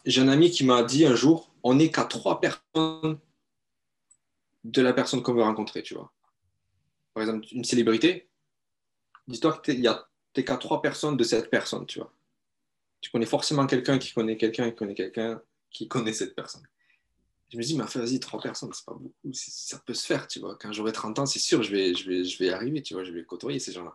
j'ai un ami qui m'a dit un jour, on n'est qu'à 3 personnes de la personne qu'on veut rencontrer, tu vois. Par exemple, une célébrité, dis-toi que t'es qu'à 3 personnes de cette personne, tu vois. Tu connais forcément quelqu'un qui connaît quelqu'un qui connaît cette personne. Je me dis, mais vas-y, 3 personnes, c'est pas beaucoup, ça peut se faire, tu vois. Quand j'aurai 30 ans, c'est sûr, je vais y arriver, tu vois, je vais côtoyer ces gens-là.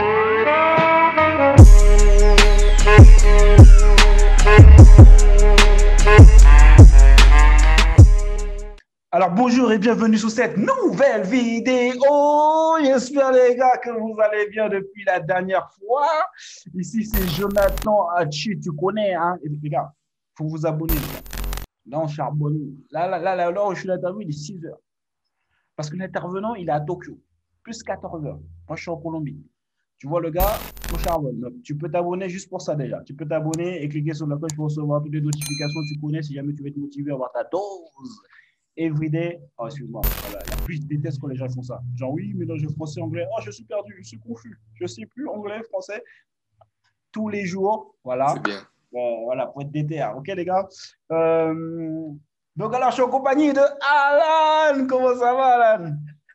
Alors bonjour et bienvenue sur cette nouvelle vidéo. J'espère les gars que vous allez bien depuis la dernière fois. Ici c'est Jonathan Hachi, tu connais hein. Et les gars, faut vous abonner les gars. Là on charbonne. Là où je suis l'interview il est 6 heures. Parce que l'intervenant il est à Tokyo. Plus 14 heures. Moi je suis en Colombie. Tu vois le gars, on charbonne. Donc, tu peux t'abonner juste pour ça déjà. Tu peux t'abonner et cliquer sur la cloche pour recevoir toutes les notifications. Tu connais si jamais tu veux être motivé à avoir ta dose everyday. Oh, excuse-moi. Voilà. La plus, je déteste quand les gens font ça. Genre, oui, mélanger français, anglais. Oh, je suis perdu, je suis confus. Je ne sais plus anglais, français. Tous les jours. C'est Voilà. bien. Voilà, pour être déter. Ok, les gars. Donc, alors, je suis en compagnie de Alan. Comment ça va, Alan?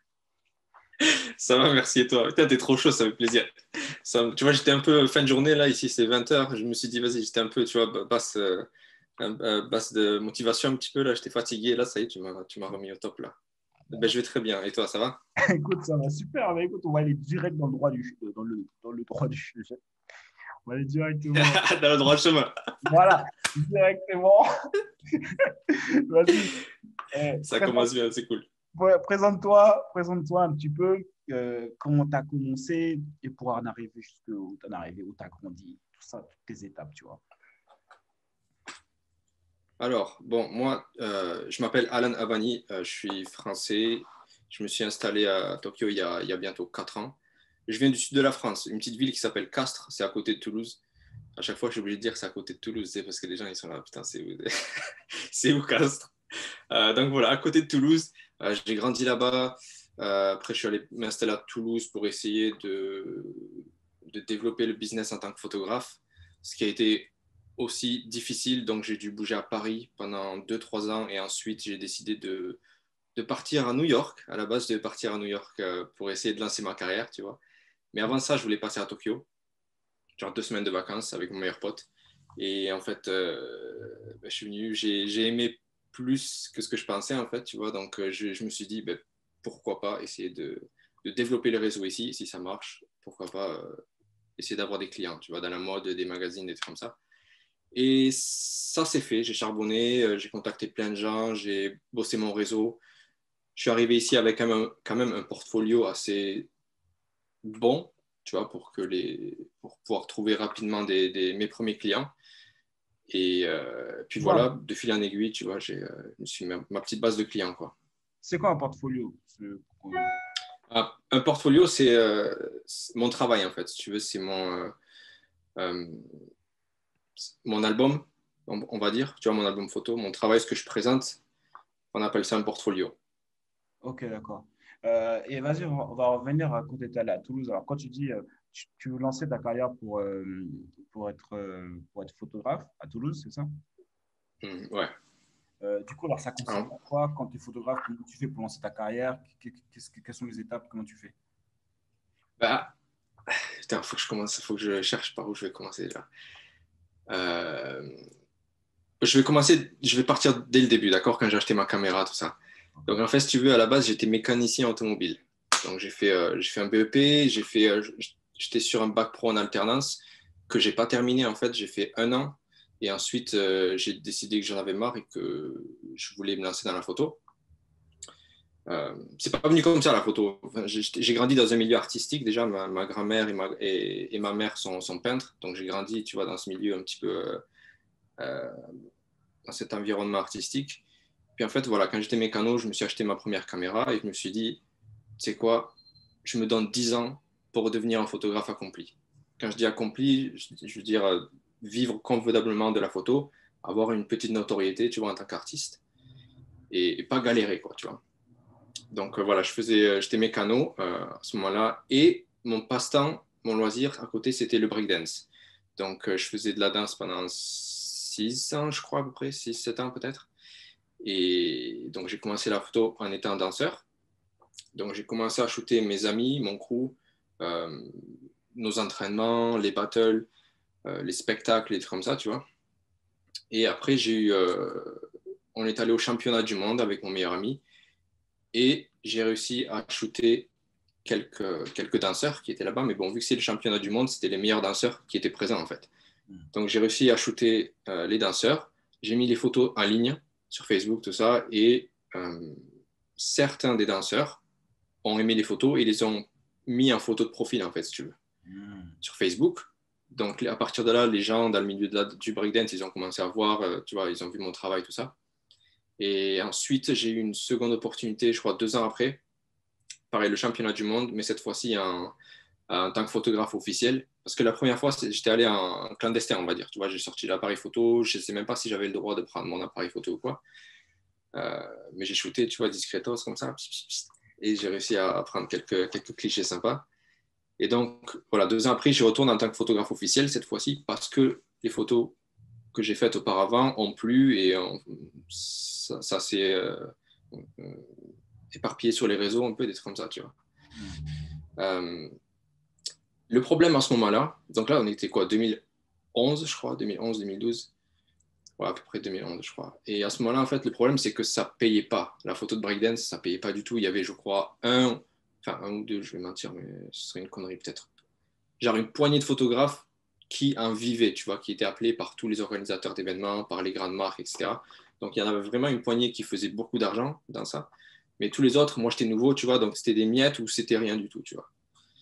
Ça va, merci et toi. Putain, t'es trop chaud, ça fait plaisir. Tu vois, j'étais un peu fin de journée, là, ici c'est 20 h. Je me suis dit, vas-y, j'étais un peu, tu vois, basse de motivation un petit peu, là, j'étais fatigué. Là, ça y est, tu m'as remis au top, là. Ben, je vais très bien. Et toi, ça va? Écoute, ça va super. Mais écoute, on va aller direct dans le droit dans le droit du sujet. On va aller directement. Dans le droit chemin. Voilà, directement. Vas-y. Ça commence bien, c'est cool. Ouais, présente-toi un petit peu comment tu as commencé et pour en arriver jusqu'où tu en es arrivé, où tu as grandi, tout ça, toutes tes étapes, tu vois. Alors, bon, moi, je m'appelle Alan Avani, je suis français. Je me suis installé à Tokyo il y a bientôt 4 ans. Je viens du sud de la France, une petite ville qui s'appelle Castres, c'est à côté de Toulouse. À chaque fois, je suis obligé de dire que c'est à côté de Toulouse, c'est parce que les gens, ils sont là, putain, c'est où, c'est où Castres? Donc voilà, à côté de Toulouse, j'ai grandi là-bas. Après, je suis allé m'installer à Toulouse pour essayer de développer le business en tant que photographe, ce qui a été aussi difficile. Donc, j'ai dû bouger à Paris pendant 2 3 ans et ensuite, j'ai décidé de partir à New York. À la base, je devais partir à New York pour essayer de lancer ma carrière, tu vois. Mais avant ça, je voulais partir à Tokyo, genre 2 semaines de vacances avec mon meilleur pote. Et en fait, je suis venu, j'ai aimé plus que ce que je pensais, en fait, tu vois. Donc, je me suis dit, ben, pourquoi pas essayer de développer le réseau ici. Et si ça marche, pourquoi pas essayer d'avoir des clients, tu vois, dans la mode, des magazines, des trucs comme ça. Et ça, c'est fait. J'ai charbonné, j'ai contacté plein de gens, j'ai bossé mon réseau. Je suis arrivé ici avec quand même un portfolio assez bon, tu vois, pour pouvoir trouver rapidement mes premiers clients. Et puis Tu vois, voilà, de fil en aiguille, tu vois, je me suis ma petite base de clients, quoi. c'est quoi un portfolio? Un portfolio, c'est mon travail, en fait. Si tu veux, c'est euh, mon album, on va dire, tu vois, mon album photo, mon travail, ce que je présente, on appelle ça un portfolio. Ok, d'accord. Et vas-y, on va revenir à quand tu étais allé à Toulouse. Alors, quand tu dis tu veux lancer ta carrière pour être photographe à Toulouse, c'est ça? Ouais. Du coup, alors ça consiste Alors, en quoi quand tu es photographe? Comment tu fais pour lancer ta carrière? Quelles sont les étapes? Comment tu fais? bah, putain, faut que je cherche par où je vais commencer là. Euh, je vais partir dès le début, d'accord, quand j'ai acheté ma caméra, tout ça. Donc en fait, si tu veux, à la base, j'étais mécanicien automobile. Donc j'ai fait un BEP, j'étais sur un bac pro en alternance que j'ai pas terminé en fait. J'ai fait 1 an et ensuite j'ai décidé que j'en avais marre et que je voulais me lancer dans la photo. C'est pas venu comme ça la photo. Enfin, j'ai grandi dans un milieu artistique déjà. Ma grand-mère et ma mère sont peintres, donc j'ai grandi, tu vois, dans ce milieu un petit peu euh, dans cet environnement artistique. Puis en fait, voilà, quand j'étais mécano, je me suis acheté ma première caméra et je me suis dit, tu sais quoi, je me donne 10 ans pour devenir un photographe accompli. Quand je dis accompli, je veux dire vivre convenablement de la photo, avoir une petite notoriété, tu vois, en tant qu'artiste et pas galérer, quoi, tu vois. Donc voilà, j'étais mécano à ce moment-là et mon passe-temps, mon loisir à côté, c'était le breakdance. Donc je faisais de la danse pendant 6 ans, je crois, à peu près, 6-7 ans peut-être. Et donc, j'ai commencé la photo en étant danseur. Donc, j'ai commencé à shooter mes amis, mon crew, euh, nos entraînements, les battles, les spectacles, les trucs comme ça, tu vois. Et après, on est allé au championnat du monde avec mon meilleur ami et j'ai réussi à shooter quelques danseurs qui étaient là-bas. Mais bon, vu que c'est le championnat du monde, c'était les meilleurs danseurs qui étaient présents en fait. Donc, j'ai réussi à shooter les danseurs. J'ai mis les photos en ligne sur Facebook, tout ça. Et certains des danseurs ont aimé les photos et les ont mis en photo de profil, en fait, si tu veux, sur Facebook. Donc, à partir de là, les gens dans le milieu du breakdance, ils ont commencé à voir, tu vois, ils ont vu mon travail, tout ça. Et ensuite, j'ai eu une seconde opportunité, je crois, 2 ans après. Pareil, le championnat du monde, mais cette fois-ci en tant que photographe officiel. Parce que la première fois, j'étais allé en clandestin, on va dire. Tu vois, j'ai sorti l'appareil photo. Je ne sais même pas si j'avais le droit de prendre mon appareil photo ou quoi. Mais j'ai shooté, tu vois, discretos comme ça. Et j'ai réussi à prendre quelques clichés sympas. Et donc, voilà, 2 ans après, je retourne en tant que photographe officiel cette fois-ci parce que les photos que j'ai faites auparavant ont plu et ça s'est éparpillé sur les réseaux un peu, des trucs comme ça, tu vois. Le problème à ce moment-là, donc là, on était quoi, 2011, je crois, 2011, 2012, ouais, à peu près 2011, je crois. Et à ce moment-là, en fait, le problème, c'est que ça payait pas. La photo de breakdance, ça payait pas du tout. Il y avait, je crois, un ou deux, je vais mentir, mais ce serait une connerie peut-être. Genre une poignée de photographes qui en vivaient, tu vois, qui étaient appelés par tous les organisateurs d'événements, par les grandes marques, etc. Donc, il y en avait vraiment une poignée qui faisait beaucoup d'argent dans ça. Mais tous les autres, moi, j'étais nouveau, tu vois, donc c'était des miettes ou c'était rien du tout, tu vois.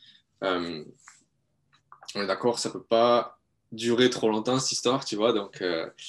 On est d'accord, ça peut pas durer trop longtemps, cette histoire, tu vois, donc...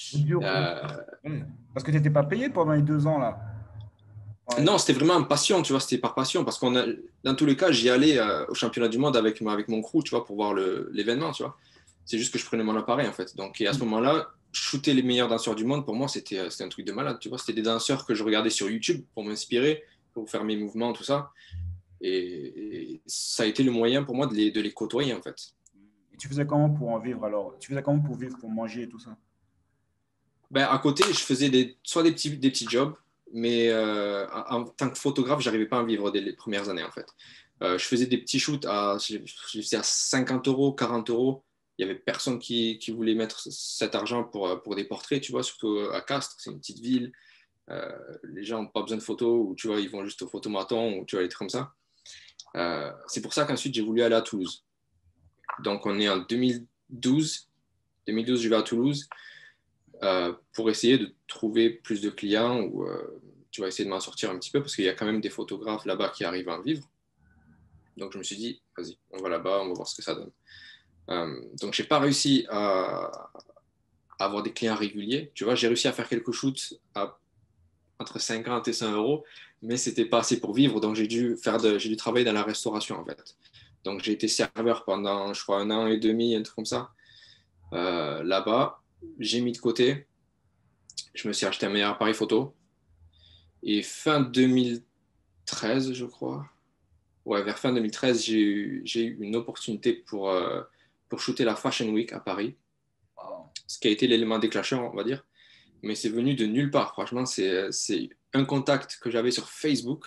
Parce que tu n'étais pas payé pendant les 2 ans, là. Ouais. Non, c'était vraiment une passion, tu vois, c'était par passion, parce dans tous les cas, j'y allais au championnat du monde avec mon crew, tu vois, pour voir l'événement, tu vois. C'est juste que je prenais mon appareil, en fait. Donc, et à ce moment-là, shooter les meilleurs danseurs du monde, pour moi, c'était un truc de malade, tu vois. C'était des danseurs que je regardais sur YouTube pour m'inspirer, pour faire mes mouvements, tout ça. Et ça a été le moyen pour moi de les côtoyer, en fait. Et tu faisais comment pour en vivre alors? Tu faisais comment pour vivre, pour manger et tout ça? Ben, à côté, je faisais soit des petits jobs, mais en tant que photographe, j'arrivais pas à en vivre dès les premières années, en fait. Je faisais des petits shoots je faisais à 50 euros, 40 euros. Il y avait personne qui voulait mettre cet argent pour des portraits, tu vois, surtout à Castres, c'est une petite ville. Les gens n'ont pas besoin de photos, ou tu vois, ils vont juste au photomaton, ou tu vois, des trucs comme ça. C'est pour ça qu'ensuite, j'ai voulu aller à Toulouse. Donc, on est en 2012. 2012, je vais à Toulouse. Pour essayer de trouver plus de clients ou tu vas essayer de m'en sortir un petit peu parce qu'il y a quand même des photographes là-bas qui arrivent à en vivre. Donc je me suis dit, vas-y, on va là-bas, on va voir ce que ça donne. Donc j'ai pas réussi à avoir des clients réguliers. Tu vois, j'ai réussi à faire quelques shoots entre 50 et 100 euros, mais c'était pas assez pour vivre. Donc j'ai dû travailler dans la restauration en fait. Donc j'ai été serveur pendant, je crois, 1 an et demi, un truc comme ça. Là-bas, j'ai mis de côté. Je me suis acheté un meilleur appareil photo. Et fin 2013, je crois, ouais, vers fin 2013, j'ai eu une opportunité pour shooter la Fashion Week à Paris, ce qui a été l'élément déclencheur, on va dire. Mais c'est venu de nulle part. Franchement, c'est un contact que j'avais sur Facebook.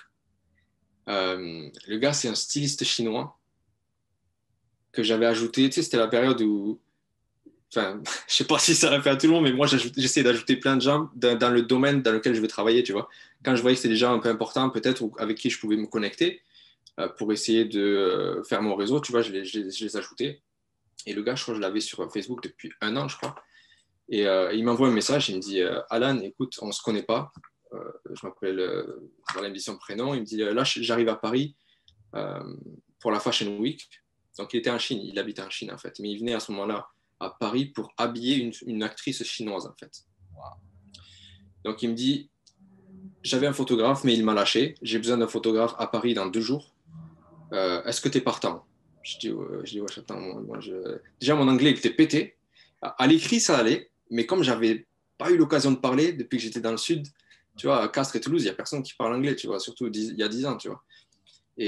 Le gars, c'est un styliste chinois que j'avais ajouté. Tu sais, c'était la période où, enfin, je sais pas si ça l'a fait à tout le monde, mais moi, j'essaie d'ajouter plein de gens dans le domaine dans lequel je vais travailler, tu vois. Quand je voyais que c'était des gens un peu importants, peut-être, ou avec qui je pouvais me connecter pour essayer de faire mon réseau, tu vois, je les ajoutais. Et le gars, je crois que je l'avais sur Facebook depuis 1 an, je crois. Et il m'envoie un message, il me dit Alan, écoute, on ne se connaît pas. Je m'appelle, voilà, il me dit son prénom. Il me dit là, j'arrive à Paris euh, pour la Fashion Week. Donc, il était en Chine, il habitait en Chine, en fait. Mais il venait à ce moment-là à Paris pour habiller une actrice chinoise, en fait. Donc, il me dit j'avais un photographe, mais il m'a lâché. J'ai besoin d'un photographe à Paris dans 2 jours. Est-ce que tu es partant? Je dis ouais, attends, déjà, mon anglais il était pété. À l'écrit, ça allait, mais comme j'avais pas eu l'occasion de parler depuis que j'étais dans le sud, tu vois, à Castres et Toulouse, il n'y a personne qui parle anglais, tu vois, surtout il y a 10 ans, tu vois.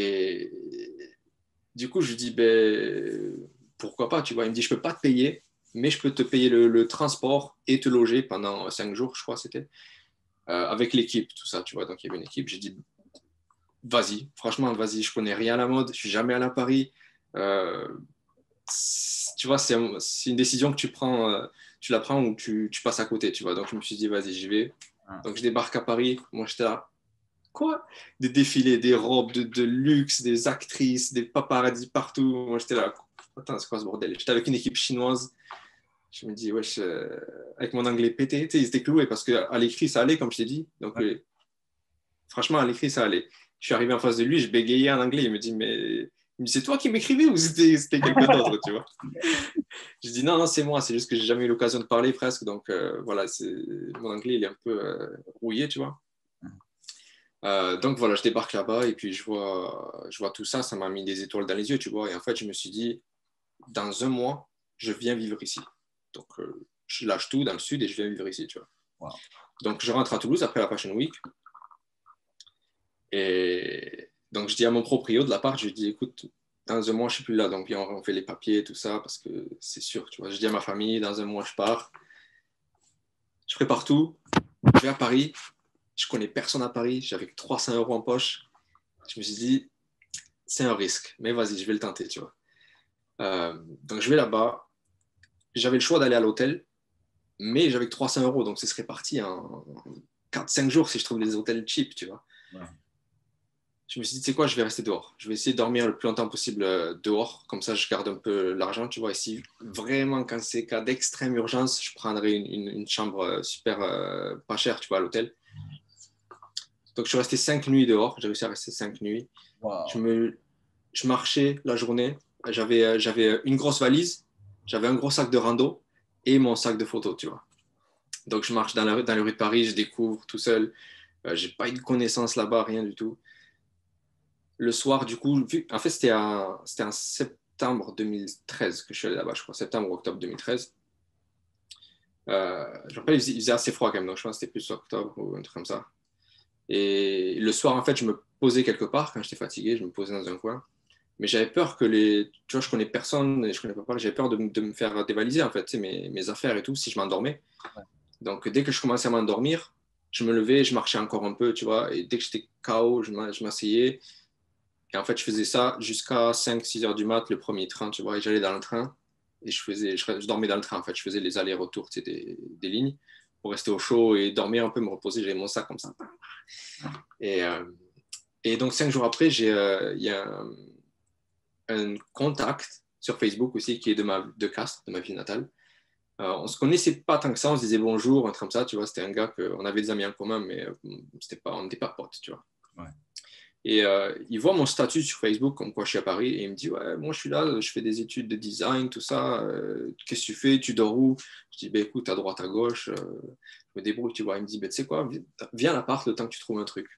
Et du coup, je lui dis, ben, pourquoi pas, tu vois. Il me dit, je peux pas te payer, mais je peux te payer le transport et te loger pendant 5 jours, je crois, c'était, avec l'équipe, tout ça, tu vois. Donc, il y avait une équipe. J'ai dit, vas-y, franchement, vas-y, je connais rien à la mode, je suis jamais allé à Paris. Euh, Tu vois, c'est une décision que tu la prends ou tu passes à côté, tu vois. Donc, je me suis dit, vas-y, j'y vais. Donc, je débarque à Paris. Moi, j'étais là, quoi? Des défilés, des robes de luxe, des actrices, des paparazzis partout. Moi, j'étais là, attends, c'est quoi ce bordel? J'étais avec une équipe chinoise. Je me dis, wesh, avec mon anglais pété, tu sais, ils étaient cloués parce qu'à l'écrit, ça allait, comme je t'ai dit. Donc, franchement, à l'écrit, ça allait. Je suis arrivé en face de lui, je bégayais en anglais. Il me dit, mais c'est toi qui m'écrivais ou c'était quelqu'un d'autre, tu vois? Je dis, non, non, c'est moi. C'est juste que j'ai jamais eu l'occasion de parler presque. Donc, voilà, mon anglais, il est un peu rouillé, tu vois. Donc voilà, je débarque là-bas et puis je vois tout ça, ça m'a mis des étoiles dans les yeux, tu vois. Et en fait, je me suis dit, dans un mois, je viens vivre ici. Donc je lâche tout dans le sud et je viens vivre ici, tu vois. Wow. Donc je rentre à Toulouse après la Fashion Week. Et donc je dis à mon proprio de la part, je lui dis, écoute, dans un mois, je ne suis plus là. Donc viens, on fait les papiers, tout ça, parce que c'est sûr, tu vois. Je dis à ma famille, dans un mois, je pars. Je prépare tout. Je vais à Paris. Je connais personne à Paris. J'avais 300 euros en poche. Je me suis dit, c'est un risque, mais vas-y, je vais le tenter, tu vois. Donc je vais là-bas. J'avais le choix d'aller à l'hôtel, mais j'avais que 300 euros, donc ce serait parti en 4-5 jours si je trouve des hôtels cheap, tu vois. Ouais. Je me suis dit, tu sais quoi, je vais rester dehors. Je vais essayer de dormir le plus longtemps possible dehors, comme ça je garde un peu l'argent, tu vois. Et si vraiment, quand c'est cas d'extrême urgence, je prendrai une chambre super pas chère, tu vois, à l'hôtel. Donc je suis resté 5 nuits dehors, j'ai réussi à rester 5 nuits. Wow. Je marchais la journée. J'avais une grosse valise, j'avais un gros sac de rando et mon sac de photos, tu vois. Donc, je marche dans les rues de Paris, je découvre tout seul. J'ai pas eu de connaissances là-bas, rien du tout. Le soir, du coup, en fait, c'était en septembre 2013 que je suis allé là-bas, je crois, septembre ou octobre 2013. Je me rappelle, il faisait assez froid quand même, donc je pense que c'était plus octobre ou un truc comme ça. Et le soir, en fait, je me posais quelque part quand j'étais fatigué, je me posais dans un coin. Mais j'avais peur que tu vois, je connais personne et je connais pas parler, j'avais peur de me faire dévaliser, en fait, tu sais, mes affaires et tout, si je m'endormais. Ouais. Donc, dès que je commençais à m'endormir, je me levais, je marchais encore un peu, tu vois, et dès que j'étais KO, je m'asseyais. Et en fait, je faisais ça jusqu'à 5-6 heures du mat, le premier train, tu vois, et j'allais dans le train et je dormais dans le train, en fait, je faisais les allers-retours, tu sais, des lignes pour rester au chaud et dormir un peu, me reposer, j'avais mon sac comme ça. Et, euh, et donc, 5 jours après, il y a un contact sur Facebook aussi qui est de Castres, de ma ville natale. On se connaissait pas tant que ça, on se disait bonjour, un truc comme ça, tu vois, c'était un gars qu'on avait des amis en commun, mais on n'était pas potes, tu vois. Ouais. Et il voit mon statut sur Facebook, comme quoi je suis à Paris, et il me dit, ouais, moi je suis là, je fais des études de design, tout ça, qu'est-ce que tu fais, tu dors où? Je dis, bah, écoute, à droite, à gauche, je me débrouille, tu vois. Il me dit, bah, tu sais quoi, viens à l'appart le temps que tu trouves un truc.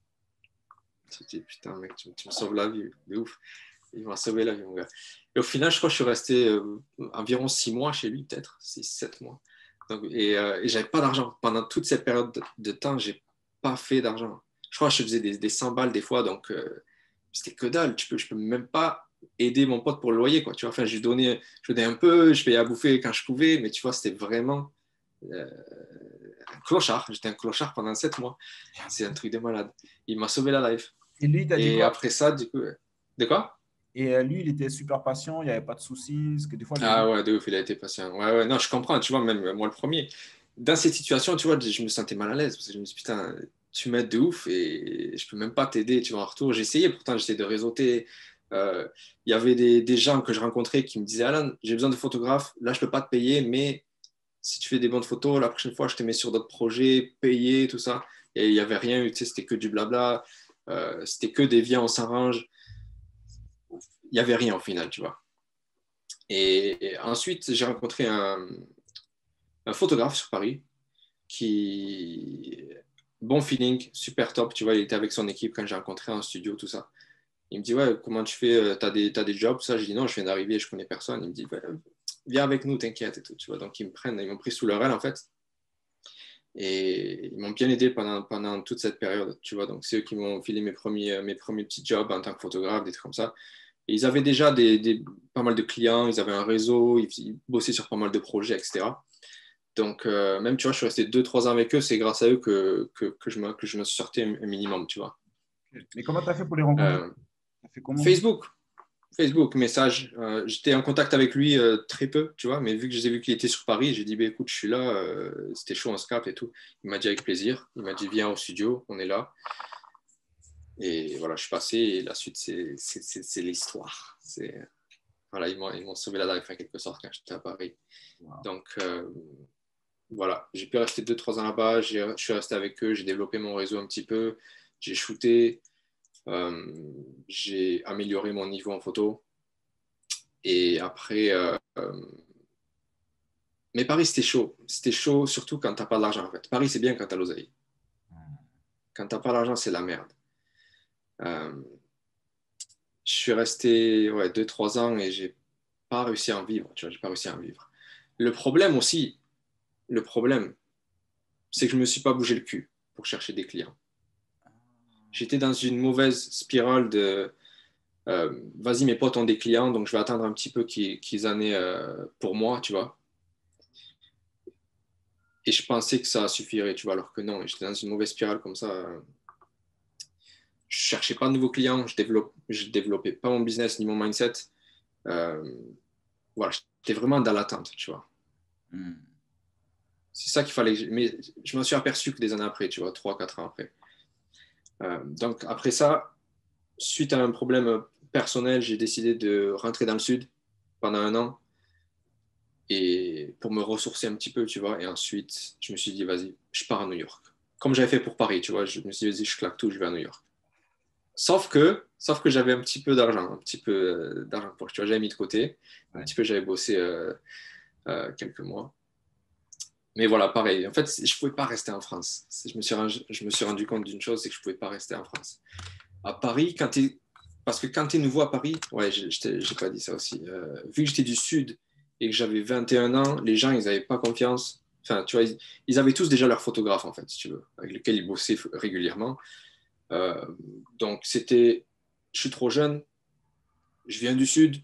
Je me dis, putain, mec, tu me sauves la vie, de ouf. Il m'a sauvé la vie, mon gars. Et au final, je crois que je suis resté environ 6 mois chez lui, peut-être, 6-7 mois. Donc, et j'avais pas d'argent. Pendant toute cette période de temps, j'ai pas fait d'argent. Je crois que je faisais des 100 balles des fois, donc c'était que dalle. Je peux même pas aider mon pote pour le loyer, quoi. Tu vois, enfin, je donnais un peu, je payais à bouffer quand je pouvais, mais tu vois, c'était vraiment euh, un clochard. J'étais un clochard pendant 7 mois. C'est un truc de malade. Il m'a sauvé la life. Et lui, il t'a dit Et quoi? après ça, du coup, de quoi? Et lui, il était super patient, il n'y avait pas de soucis. Parce que des fois, j'ai vu. Ah ouais, de ouf, il a été patient. Ouais, ouais, non, je comprends, tu vois, même moi le premier. Dans cette situation, tu vois, je me sentais mal à l'aise parce que je me suis dit, putain, tu m'aides de ouf et je peux même pas t'aider, tu vois, en retour. J'essayais, pourtant, j'essayais de réseauter. Il y avait des gens que je rencontrais qui me disaient, Alan, j'ai besoin de photographes, là, je peux pas te payer, mais si tu fais des bonnes photos, la prochaine fois, je te mets sur d'autres projets, payés, tout ça. Et il n'y avait rien eu, tu sais, c'était que du blabla, c'était que des viens, on s'arrange. Il n'y avait rien au final, tu vois. Et ensuite, j'ai rencontré un photographe sur Paris qui, bon feeling, super top, tu vois, il était avec son équipe quand j'ai rencontré en studio, tout ça. Il me dit, ouais, comment tu fais, t'as des jobs, ça? Je dis, non, je viens d'arriver, je connais personne. Il me dit, ouais, viens avec nous, t'inquiète et tout, tu vois. Donc, ils m'ont pris sous leur aile, en fait. Et ils m'ont bien aidé pendant toute cette période, tu vois. Donc, c'est eux qui m'ont filé mes premiers petits jobs en tant que photographe, des trucs comme ça. Et ils avaient déjà pas mal de clients, ils avaient un réseau, ils bossaient sur pas mal de projets, etc. Donc, même, tu vois, je suis resté 2-3 ans avec eux, c'est grâce à eux que je me sortais un minimum, tu vois. Mais comment tu as fait pour les rencontrer? Euh, Tu as fait comment? Facebook, Facebook, message. J'étais en contact avec lui très peu, tu vois, mais vu que j'ai vu qu'il était sur Paris, j'ai dit, bah, écoute, je suis là, c'était chaud, on se capte et tout. Il m'a dit avec plaisir. Il m'a dit, viens au studio, on est là. Et voilà, je suis passé et la suite, c'est l'histoire. Voilà, ils m'ont sauvé la life en quelque sorte quand j'étais à Paris. Wow. Donc, voilà, j'ai pu rester 2-3 ans là-bas. Je suis resté avec eux, j'ai développé mon réseau un petit peu, j'ai shooté, j'ai amélioré mon niveau en photo. Et après, mais Paris, c'était chaud. C'était chaud, surtout quand t'as pas d'argent, en fait. Paris, c'est bien quand t'as l'oseille. Quand t'as pas d'argent, c'est la merde. Euh, je suis resté 2-3 ans et j'ai pas réussi à en vivre. Tu vois, j'ai pas réussi à en vivre. Le problème aussi, le problème, c'est que je me suis pas bougé le cul pour chercher des clients. J'étais dans une mauvaise spirale de vas-y, mes potes ont des clients, donc je vais attendre un petit peu qu'ils en aient pour moi, tu vois. Et je pensais que ça suffirait, tu vois, alors que non, j'étais dans une mauvaise spirale comme ça. Je cherchais pas de nouveaux clients, je développais pas mon business ni mon mindset. Euh, voilà, j'étais vraiment dans l'attente, tu vois. Hmm. C'est ça qu'il fallait. Mais je m'en suis aperçu que des années après, tu vois, 3-4 ans après. Donc après ça, suite à un problème personnel, j'ai décidé de rentrer dans le sud pendant un an et pour me ressourcer un petit peu, tu vois. Et ensuite, je me suis dit, vas-y, je pars à New York. Comme j'avais fait pour Paris, tu vois, je me suis dit, vas-y, je claque tout, je vais à New York. Sauf que j'avais un petit peu d'argent, un petit peu d'argent pour, tu vois, j'avais mis de côté, un Ouais. petit peu, j'avais bossé quelques mois. Mais voilà, pareil. En fait, je ne pouvais pas rester en France. Je me suis rendu compte d'une chose, c'est que je ne pouvais pas rester en France. À Paris, parce que quand tu es nouveau à Paris, ouais, j'ai pas dit ça aussi. Vu que j'étais du Sud et que j'avais 21 ans, les gens, ils n'avaient pas confiance. Enfin, tu vois, ils avaient tous déjà leur photographe, en fait, si tu veux, avec lequel ils bossaient régulièrement. Euh, donc, je suis trop jeune, je viens du Sud.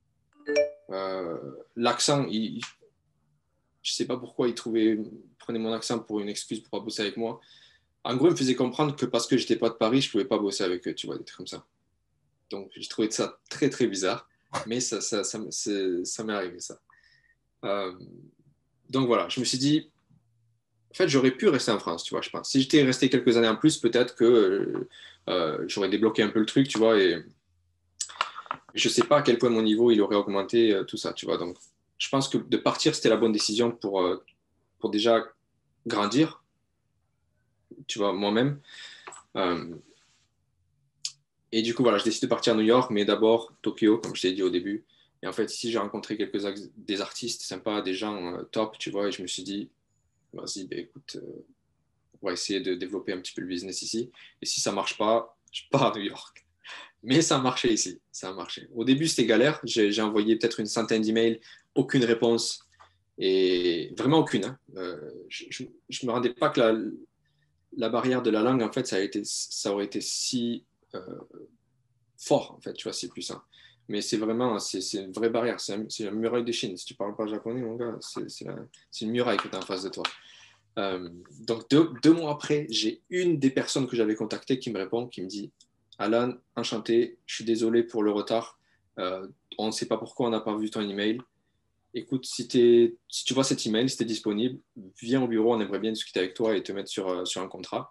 L'accent, je sais pas pourquoi ils prenaient mon accent pour une excuse pour pas bosser avec moi. En gros, ils me faisaient comprendre que parce que j'étais pas de Paris, je pouvais pas bosser avec eux, tu vois, des trucs comme ça. Donc, j'ai trouvé ça très, très bizarre. Mais ça m'est arrivé, ça. Euh, donc, voilà, je me suis dit, en fait, j'aurais pu rester en France, tu vois, je pense. Si j'étais resté quelques années en plus, peut-être que j'aurais débloqué un peu le truc, tu vois, et je sais pas à quel point mon niveau, il aurait augmenté, tout ça, tu vois. Donc, je pense que de partir, c'était la bonne décision pour déjà grandir, tu vois, moi-même. Euh, et du coup, voilà, je décide de partir à New York, mais d'abord Tokyo, comme je t'ai dit au début. Et en fait, ici, j'ai rencontré des artistes sympas, des gens top, tu vois, et je me suis dit, vas-y, ben, écoute, on va essayer de développer un petit peu le business ici. Et si ça marche pas, je pars à New York. Mais ça a marché ici, ça a marché. Au début, c'était galère. J'ai envoyé peut-être une centaine d'emails, aucune réponse, et vraiment aucune. Hein. Je me rendais pas que la barrière de la langue, en fait, ça aurait été si fort, en fait, tu vois, c'est puissant. Mais c'est vraiment, c'est une vraie barrière, c'est une muraille de Chine. Si tu parles pas japonais, mon gars, c'est une muraille que tu as en face de toi. Donc, 2 mois après, j'ai une des personnes que j'avais contactées qui me répond, qui me dit, Alan, enchanté, je suis désolé pour le retard. On ne sait pas pourquoi on n'a pas vu ton email. Écoute, si tu vois cet email, si tu es disponible, viens au bureau, on aimerait bien discuter avec toi et te mettre sur un contrat.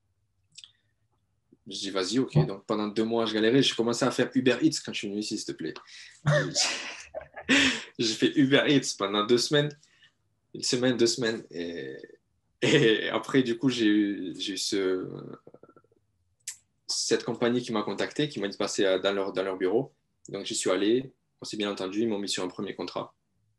Je dis, vas-y, ok. Donc pendant 2 mois, je galérais. J'ai commencé à faire Uber Eats quand je suis venu ici, s'il te plaît. J'ai fait Uber Eats pendant 2 semaines, une semaine, 2 semaines. Et après, du coup, j'ai eu cette compagnie qui m'a contacté, qui m'a dit de passer dans leur bureau. Donc j'y suis allé. On s'est bien entendu. Ils m'ont mis sur un premier contrat.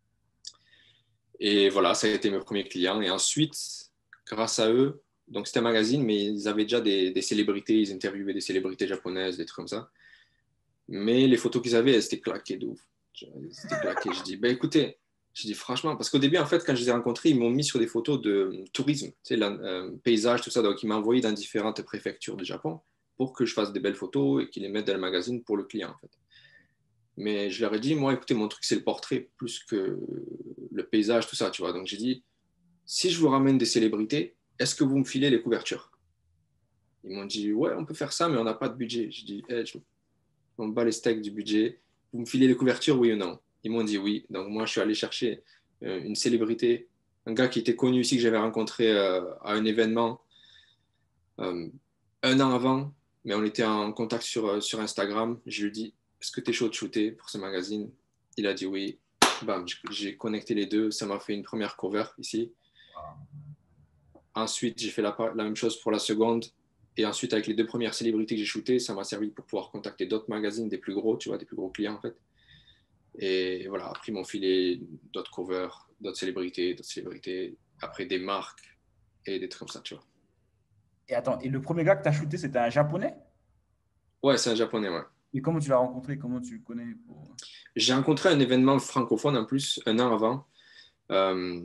Et voilà, ça a été mes premiers clients. Et ensuite, grâce à eux, donc c'était un magazine, mais ils avaient déjà des célébrités. Ils interviewaient des célébrités japonaises, des trucs comme ça. Mais les photos qu'ils avaient, elles étaient claquées de ouf. C'était claqué. Je dis, bah écoutez, je dis franchement, parce qu'au début, en fait, quand je les ai rencontrés, ils m'ont mis sur des photos de tourisme, tu sais, paysage, tout ça. Donc, ils m'ont envoyé dans différentes préfectures du Japon pour que je fasse des belles photos et qu'ils les mettent dans le magazine pour le client, en fait. Mais je leur ai dit, moi, écoutez, mon truc, c'est le portrait plus que le paysage, tout ça, tu vois. Donc, j'ai dit, si je vous ramène des célébrités, est-ce que vous me filez les couvertures? Ils m'ont dit, ouais, on peut faire ça, mais on n'a pas de budget. J'ai dit, hey, je m'en bats les steaks du budget. Vous me filez les couvertures, oui ou non? Ils m'ont dit oui. Donc, moi, je suis allé chercher une célébrité, un gars qui était connu ici, que j'avais rencontré à un événement euh, un an avant, mais on était en contact sur Instagram. Je lui ai dit, est-ce que tu es chaud de shooter pour ce magazine? Il a dit oui. Bam, j'ai connecté les deux. Ça m'a fait une première cover ici. Ensuite, j'ai fait la même chose pour la seconde. Et ensuite, avec les deux premières célébrités que j'ai shootées, ça m'a servi pour pouvoir contacter d'autres magazines, des plus gros, tu vois, des plus gros clients en fait. Et voilà, après, ils m'ont filé d'autres covers, d'autres célébrités, après des marques et des trucs comme ça, tu vois. Et attends, et le premier gars que tu as shooté, c'était un Japonais? Ouais, c'est un japonais, ouais. Et comment tu l'as rencontré? Comment tu le connais J'ai rencontré un événement francophone en plus, un an avant. Euh,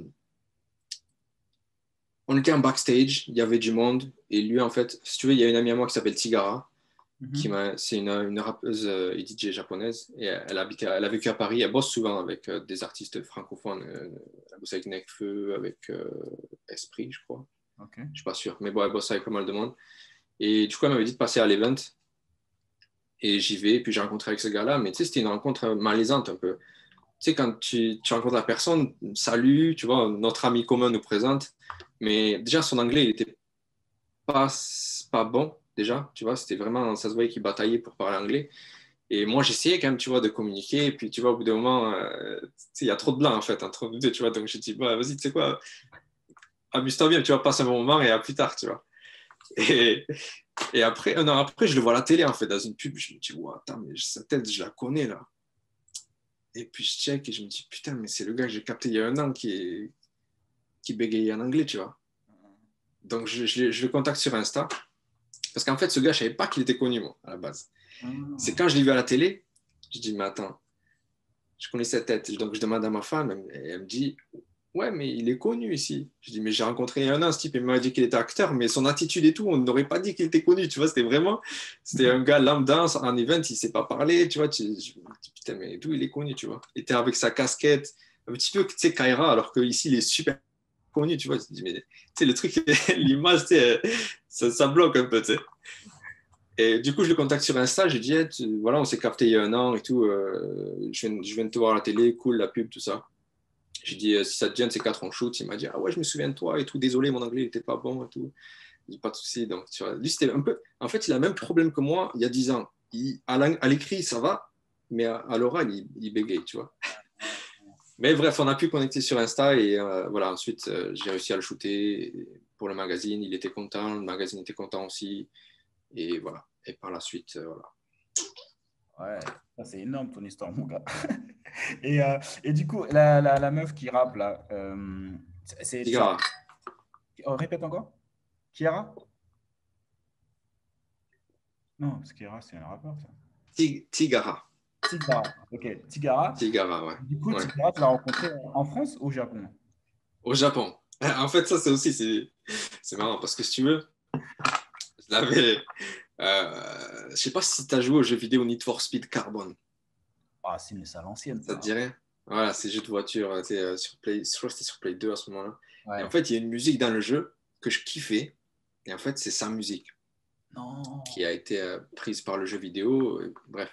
on était en backstage, il y avait du monde. Et lui, en fait, si tu veux, il y a une amie à moi qui s'appelle Tigara. C'est une rappeuse et DJ japonaise. Et elle a vécu à Paris. Elle bosse souvent avec des artistes francophones. Elle bosse avec Nekfeu, avec Esprit, je crois. Okay. Je suis pas sûr. Mais bon, elle bosse avec pas mal de monde. Et du coup, elle m'avait dit de passer à l'event. Et j'y vais. Puis j'ai rencontré avec ce gars-là. Mais tu sais, c'était une rencontre malaisante un peu. Tu sais, quand tu rencontres la personne, salut, tu vois, notre ami commun nous présente. Mais déjà, son anglais, il était pas, pas bon, déjà, tu vois, c'était vraiment, ça se voyait qu'il bataillait pour parler anglais. Et moi, j'essayais quand même, tu vois, de communiquer. Et puis, tu vois, au bout d'un moment, il y a trop de blanc, en fait, entre nous deux, tu vois. Donc, j'ai dit, bah, vas-y, tu sais quoi, amuse-toi bien, tu vois, passe un bon moment et à plus tard, tu vois. Et, et après, un an après, je le vois à la télé, en fait, dans une pub. Je me dis, wow, attends, mais sa tête, je la connais, là. Et puis, je check et je me dis, putain, mais c'est le gars que j'ai capté il y a un an qui bégayait en anglais, tu vois. Donc, je le contacte sur Insta. Parce qu'en fait, ce gars, je ne savais pas qu'il était connu, moi, à la base. C'est quand je l'ai vu à la télé, je dis, mais attends, je connais cette tête. Donc, je demande à ma femme, et elle me dit, ouais, mais il est connu ici. Je dis, mais j'ai rencontré il y a un an ce type, il m'a dit qu'il était acteur, mais son attitude et tout, on n'aurait pas dit qu'il était connu, tu vois, c'était un gars lambda en event, il ne sait pas parler, tu vois, je me dis, putain, mais d'où il est connu, tu vois. Il était avec sa casquette, un petit peu, tu sais, Kaira, alors qu'ici, il est super connu, tu vois. Je dis, mais, tu sais, le truc, l'image, tu sais, ça bloque un peu, tu sais. Et du coup, je le contacte sur Insta, j'ai dit, hey, voilà, on s'est capté il y a un an et tout, je viens de te voir à la télé, cool, la pub, tout ça. J'ai dit, si ça te gêne, c'est 4 ans shoot. Il m'a dit, ah ouais, je me souviens de toi et tout, désolé, mon anglais n'était pas bon et tout. Je dis, pas de souci. Donc, tu vois, lui, c'était un peu. En fait, il a le même problème que moi il y a 10 ans. À l'écrit, ça va, mais à l'oral, il bégaye, tu vois. Mais bref, on a pu connecter sur Insta et voilà, ensuite, j'ai réussi à le shooter pour le magazine. Il était content, le magazine était content aussi. Et voilà. Et par la suite, voilà. Ouais, ça c'est énorme ton histoire, mon gars. Et du coup, la meuf qui rappe là, c'est Tigara. oh, répète encore. Kiara? Non, parce que Kiara, c'est un rappeur, ça. Tigara. Tigara. Ok, Tigara. Tigara, ouais. Du coup, Ouais. Tigara, tu l'as rencontré en France ou au Japon? Au Japon. En fait, ça, c'est marrant parce que si tu veux, je l'avais. Je sais pas si tu as joué au jeu vidéo Need for Speed Carbon. Ah, c'est mais ça à l'ancienne, Ça ça. te dirait? Voilà, c'est jeu de voiture, sur Play, je crois que c'était sur Play 2 à ce moment-là. Et en Ouais. fait, il y a une musique dans le jeu que je kiffais. Et en fait, c'est sa musique Non. qui a été prise par le jeu vidéo. Bref.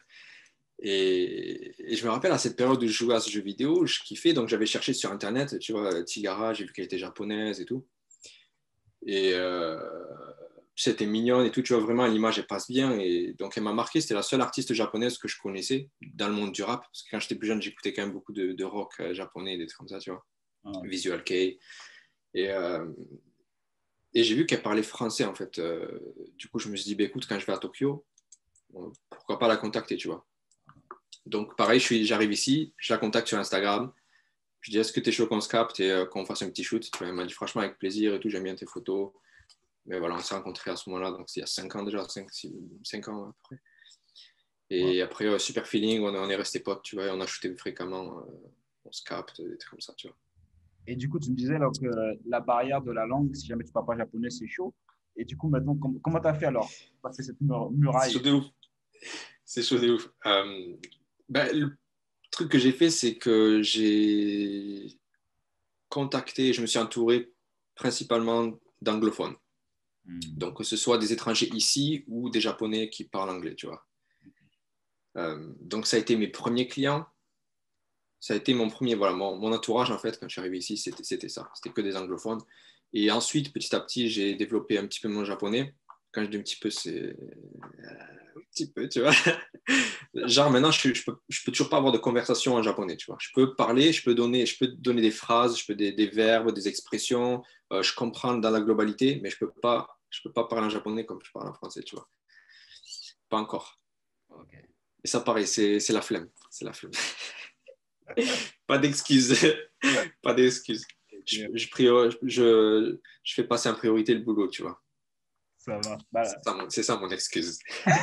Et je me rappelle à cette période où je jouais à ce jeu vidéo, je kiffais. Donc, j'avais cherché sur Internet, tu vois, Tigara, j'ai vu qu'elle était japonaise et tout. Et c'était mignonne et tout, tu vois, vraiment, l'image, elle passe bien. Et donc, elle m'a marqué, c'était la seule artiste japonaise que je connaissais dans le monde du rap. Parce que quand j'étais plus jeune, j'écoutais quand même beaucoup de rock japonais, des trucs comme ça, tu vois. Ouais. Visual Kei. Et, et j'ai vu qu'elle parlait français, en fait. Du coup, je me suis dit, bah, écoute, quand je vais à Tokyo, pourquoi pas la contacter, tu vois. Donc, pareil, j'arrive ici, je la contacte sur Instagram. Je dis, est-ce que tu es chaud qu'on se capte et qu'on fasse un petit shoot? Tu vois, elle m'a dit, franchement, avec plaisir et tout, j'aime bien tes photos. Mais voilà, on s'est rencontrés à ce moment-là, donc c'est il y a 5 ans déjà, 5 ans à peu près. Ouais. Et après, super feeling, on est restés potes, tu vois, on a shooté fréquemment, on se capte, des trucs comme ça, tu vois. Et du coup, tu me disais là, que la barrière de la langue, si jamais tu ne parles pas japonais, c'est chaud. Et du coup, maintenant, comment tu as fait alors? Passer cette C'est chaud muraille. de ouf. C'est chaud de ouf. Ben, le truc que j'ai fait, c'est que j'ai contacté, je me suis entouré principalement d'anglophones. Hmm. Donc, que ce soit des étrangers ici ou des Japonais qui parlent anglais, tu vois. Donc, ça a été mes premiers clients. Ça a été mon premier, voilà, mon entourage, en fait, quand je suis arrivé ici, c'était ça. C'était que des anglophones. Et ensuite, petit à petit, j'ai développé un petit peu mon japonais. Quand je dis un petit peu, c'est un petit peu, tu vois. Genre, maintenant, je peux toujours pas avoir de conversation en japonais, tu vois. Je peux parler, je peux donner des phrases, je peux des verbes, des expressions. Je comprends dans la globalité, mais je peux pas parler en japonais comme je parle en français, tu vois. Pas encore. Ok. Et ça, pareil, c'est la flemme. C'est la flemme. Pas d'excuses. Pas d'excuses. Je, Ok, je, priori- je fais passer en priorité le boulot, tu vois. ça marche. C'est ça mon excuse.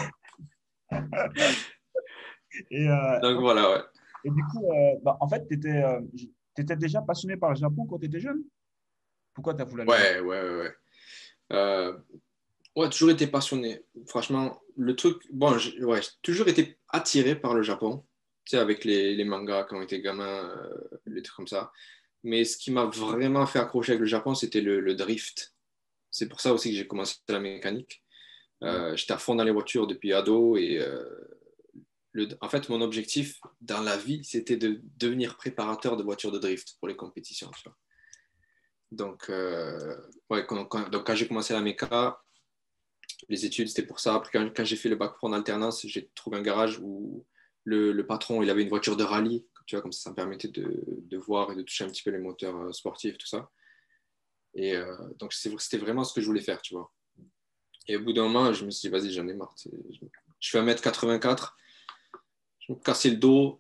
Et, Donc voilà, ouais. et du coup, en fait, tu étais déjà passionné par le Japon quand tu étais jeune? Pourquoi tu as voulu aller là-bas? Ouais, ouais, ouais, ouais. Euh, ouais, toujours été passionné. Franchement, le truc, bon, ouais, j'ai toujours été attiré par le Japon, tu sais, avec les mangas quand on était gamin, les trucs comme ça. Mais ce qui m'a vraiment fait accrocher avec le Japon, c'était le drift. C'est pour ça aussi que j'ai commencé la mécanique. Hmm. J'étais à fond dans les voitures depuis ado et en fait, mon objectif dans la vie, c'était de devenir préparateur de voitures de drift pour les compétitions. Tu vois. Donc, ouais, donc quand j'ai commencé la méca, les études, c'était pour ça. Après, quand j'ai fait le bac pro en alternance, j'ai trouvé un garage où le patron, il avait une voiture de rallye. Tu vois, comme ça me permettait de voir et de toucher un petit peu les moteurs sportifs, tout ça. Et donc, c'était vraiment ce que je voulais faire, tu vois. Et au bout d'un moment, je me suis dit, vas-y, j'en ai marre. Je fais 1m84, je me cassais le dos,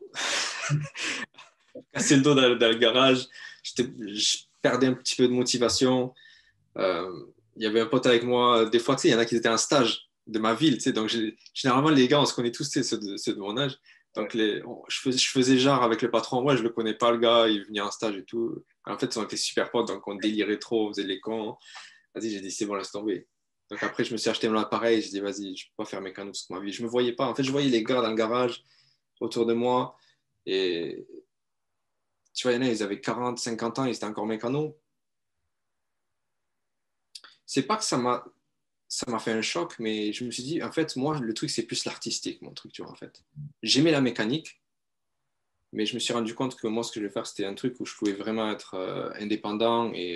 cassé le dos dans le garage. Je perdais un petit peu de motivation. Il y avait un pote avec moi. Des fois, tu sais, il y en a qui étaient en stage de ma ville. Tu sais, donc, généralement, les gars, on se connaît tous, tu sais, ceux de mon âge. Ouais. Donc, je faisais genre avec le patron. Moi, je le connais pas, le gars. Il venait en stage et tout. En fait, on était super potes. Donc, on délirait trop. On faisait les cons. Vas-y, j'ai dit, c'est bon, laisse tomber. Donc, après, je me suis acheté mon appareil. J'ai dit, vas-y, je peux pas faire mécano toute ma vie. Je me voyais pas. En fait, je voyais les gars dans le garage autour de moi. Et tu vois, il y en a, ils avaient 40, 50 ans, ils étaient encore mécanos. C'est pas que ça m'a fait un choc, mais je me suis dit, en fait, moi, le truc, c'est plus l'artistique, mon truc, tu vois, en fait. J'aimais la mécanique, mais je me suis rendu compte que moi, ce que je vais faire, c'était un truc où je pouvais vraiment être indépendant et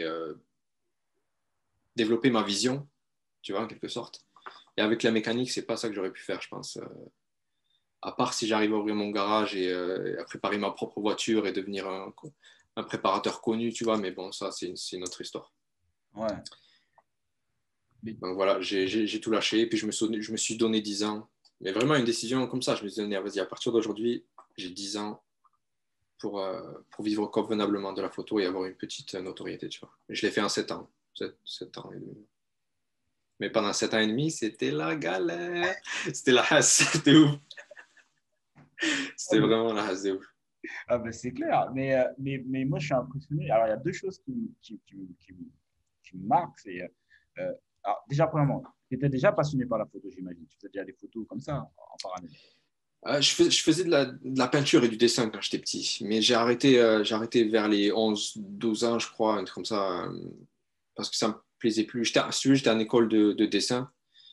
développer ma vision, tu vois, en quelque sorte. Et avec la mécanique, c'est pas ça que j'aurais pu faire, je pense. À part si j'arrive à ouvrir mon garage et à préparer ma propre voiture et devenir un préparateur connu, tu vois, mais bon, ça, c'est une autre histoire. Ouais. Mais- Donc voilà, j'ai tout lâché, puis je me suis donné 10 ans. Mais vraiment une décision comme ça, je me suis donné, vas-y, à partir d'aujourd'hui, j'ai 10 ans pour vivre convenablement de la photo et avoir une petite notoriété, tu vois. Et je l'ai fait en 7 ans, 7 ans et demi. Mais pendant 7 ans et demi, c'était la galère. C'était la hasse, c'était ouf. C'était vraiment la hasse de ouf. Ah ben, c'est clair, mais moi je suis impressionné. Alors il y a deux choses qui me marquent. Euh, alors, déjà, premièrement, tu étais déjà passionné par la photo, j'imagine. Tu faisais déjà des photos comme ça en parallèle. Je faisais de la peinture et du dessin quand j'étais petit, mais j'ai arrêté vers les 11, 12 ans, je crois, un truc comme ça, parce que ça me plaisait plus. Si tu veux, j'étais en école de dessin,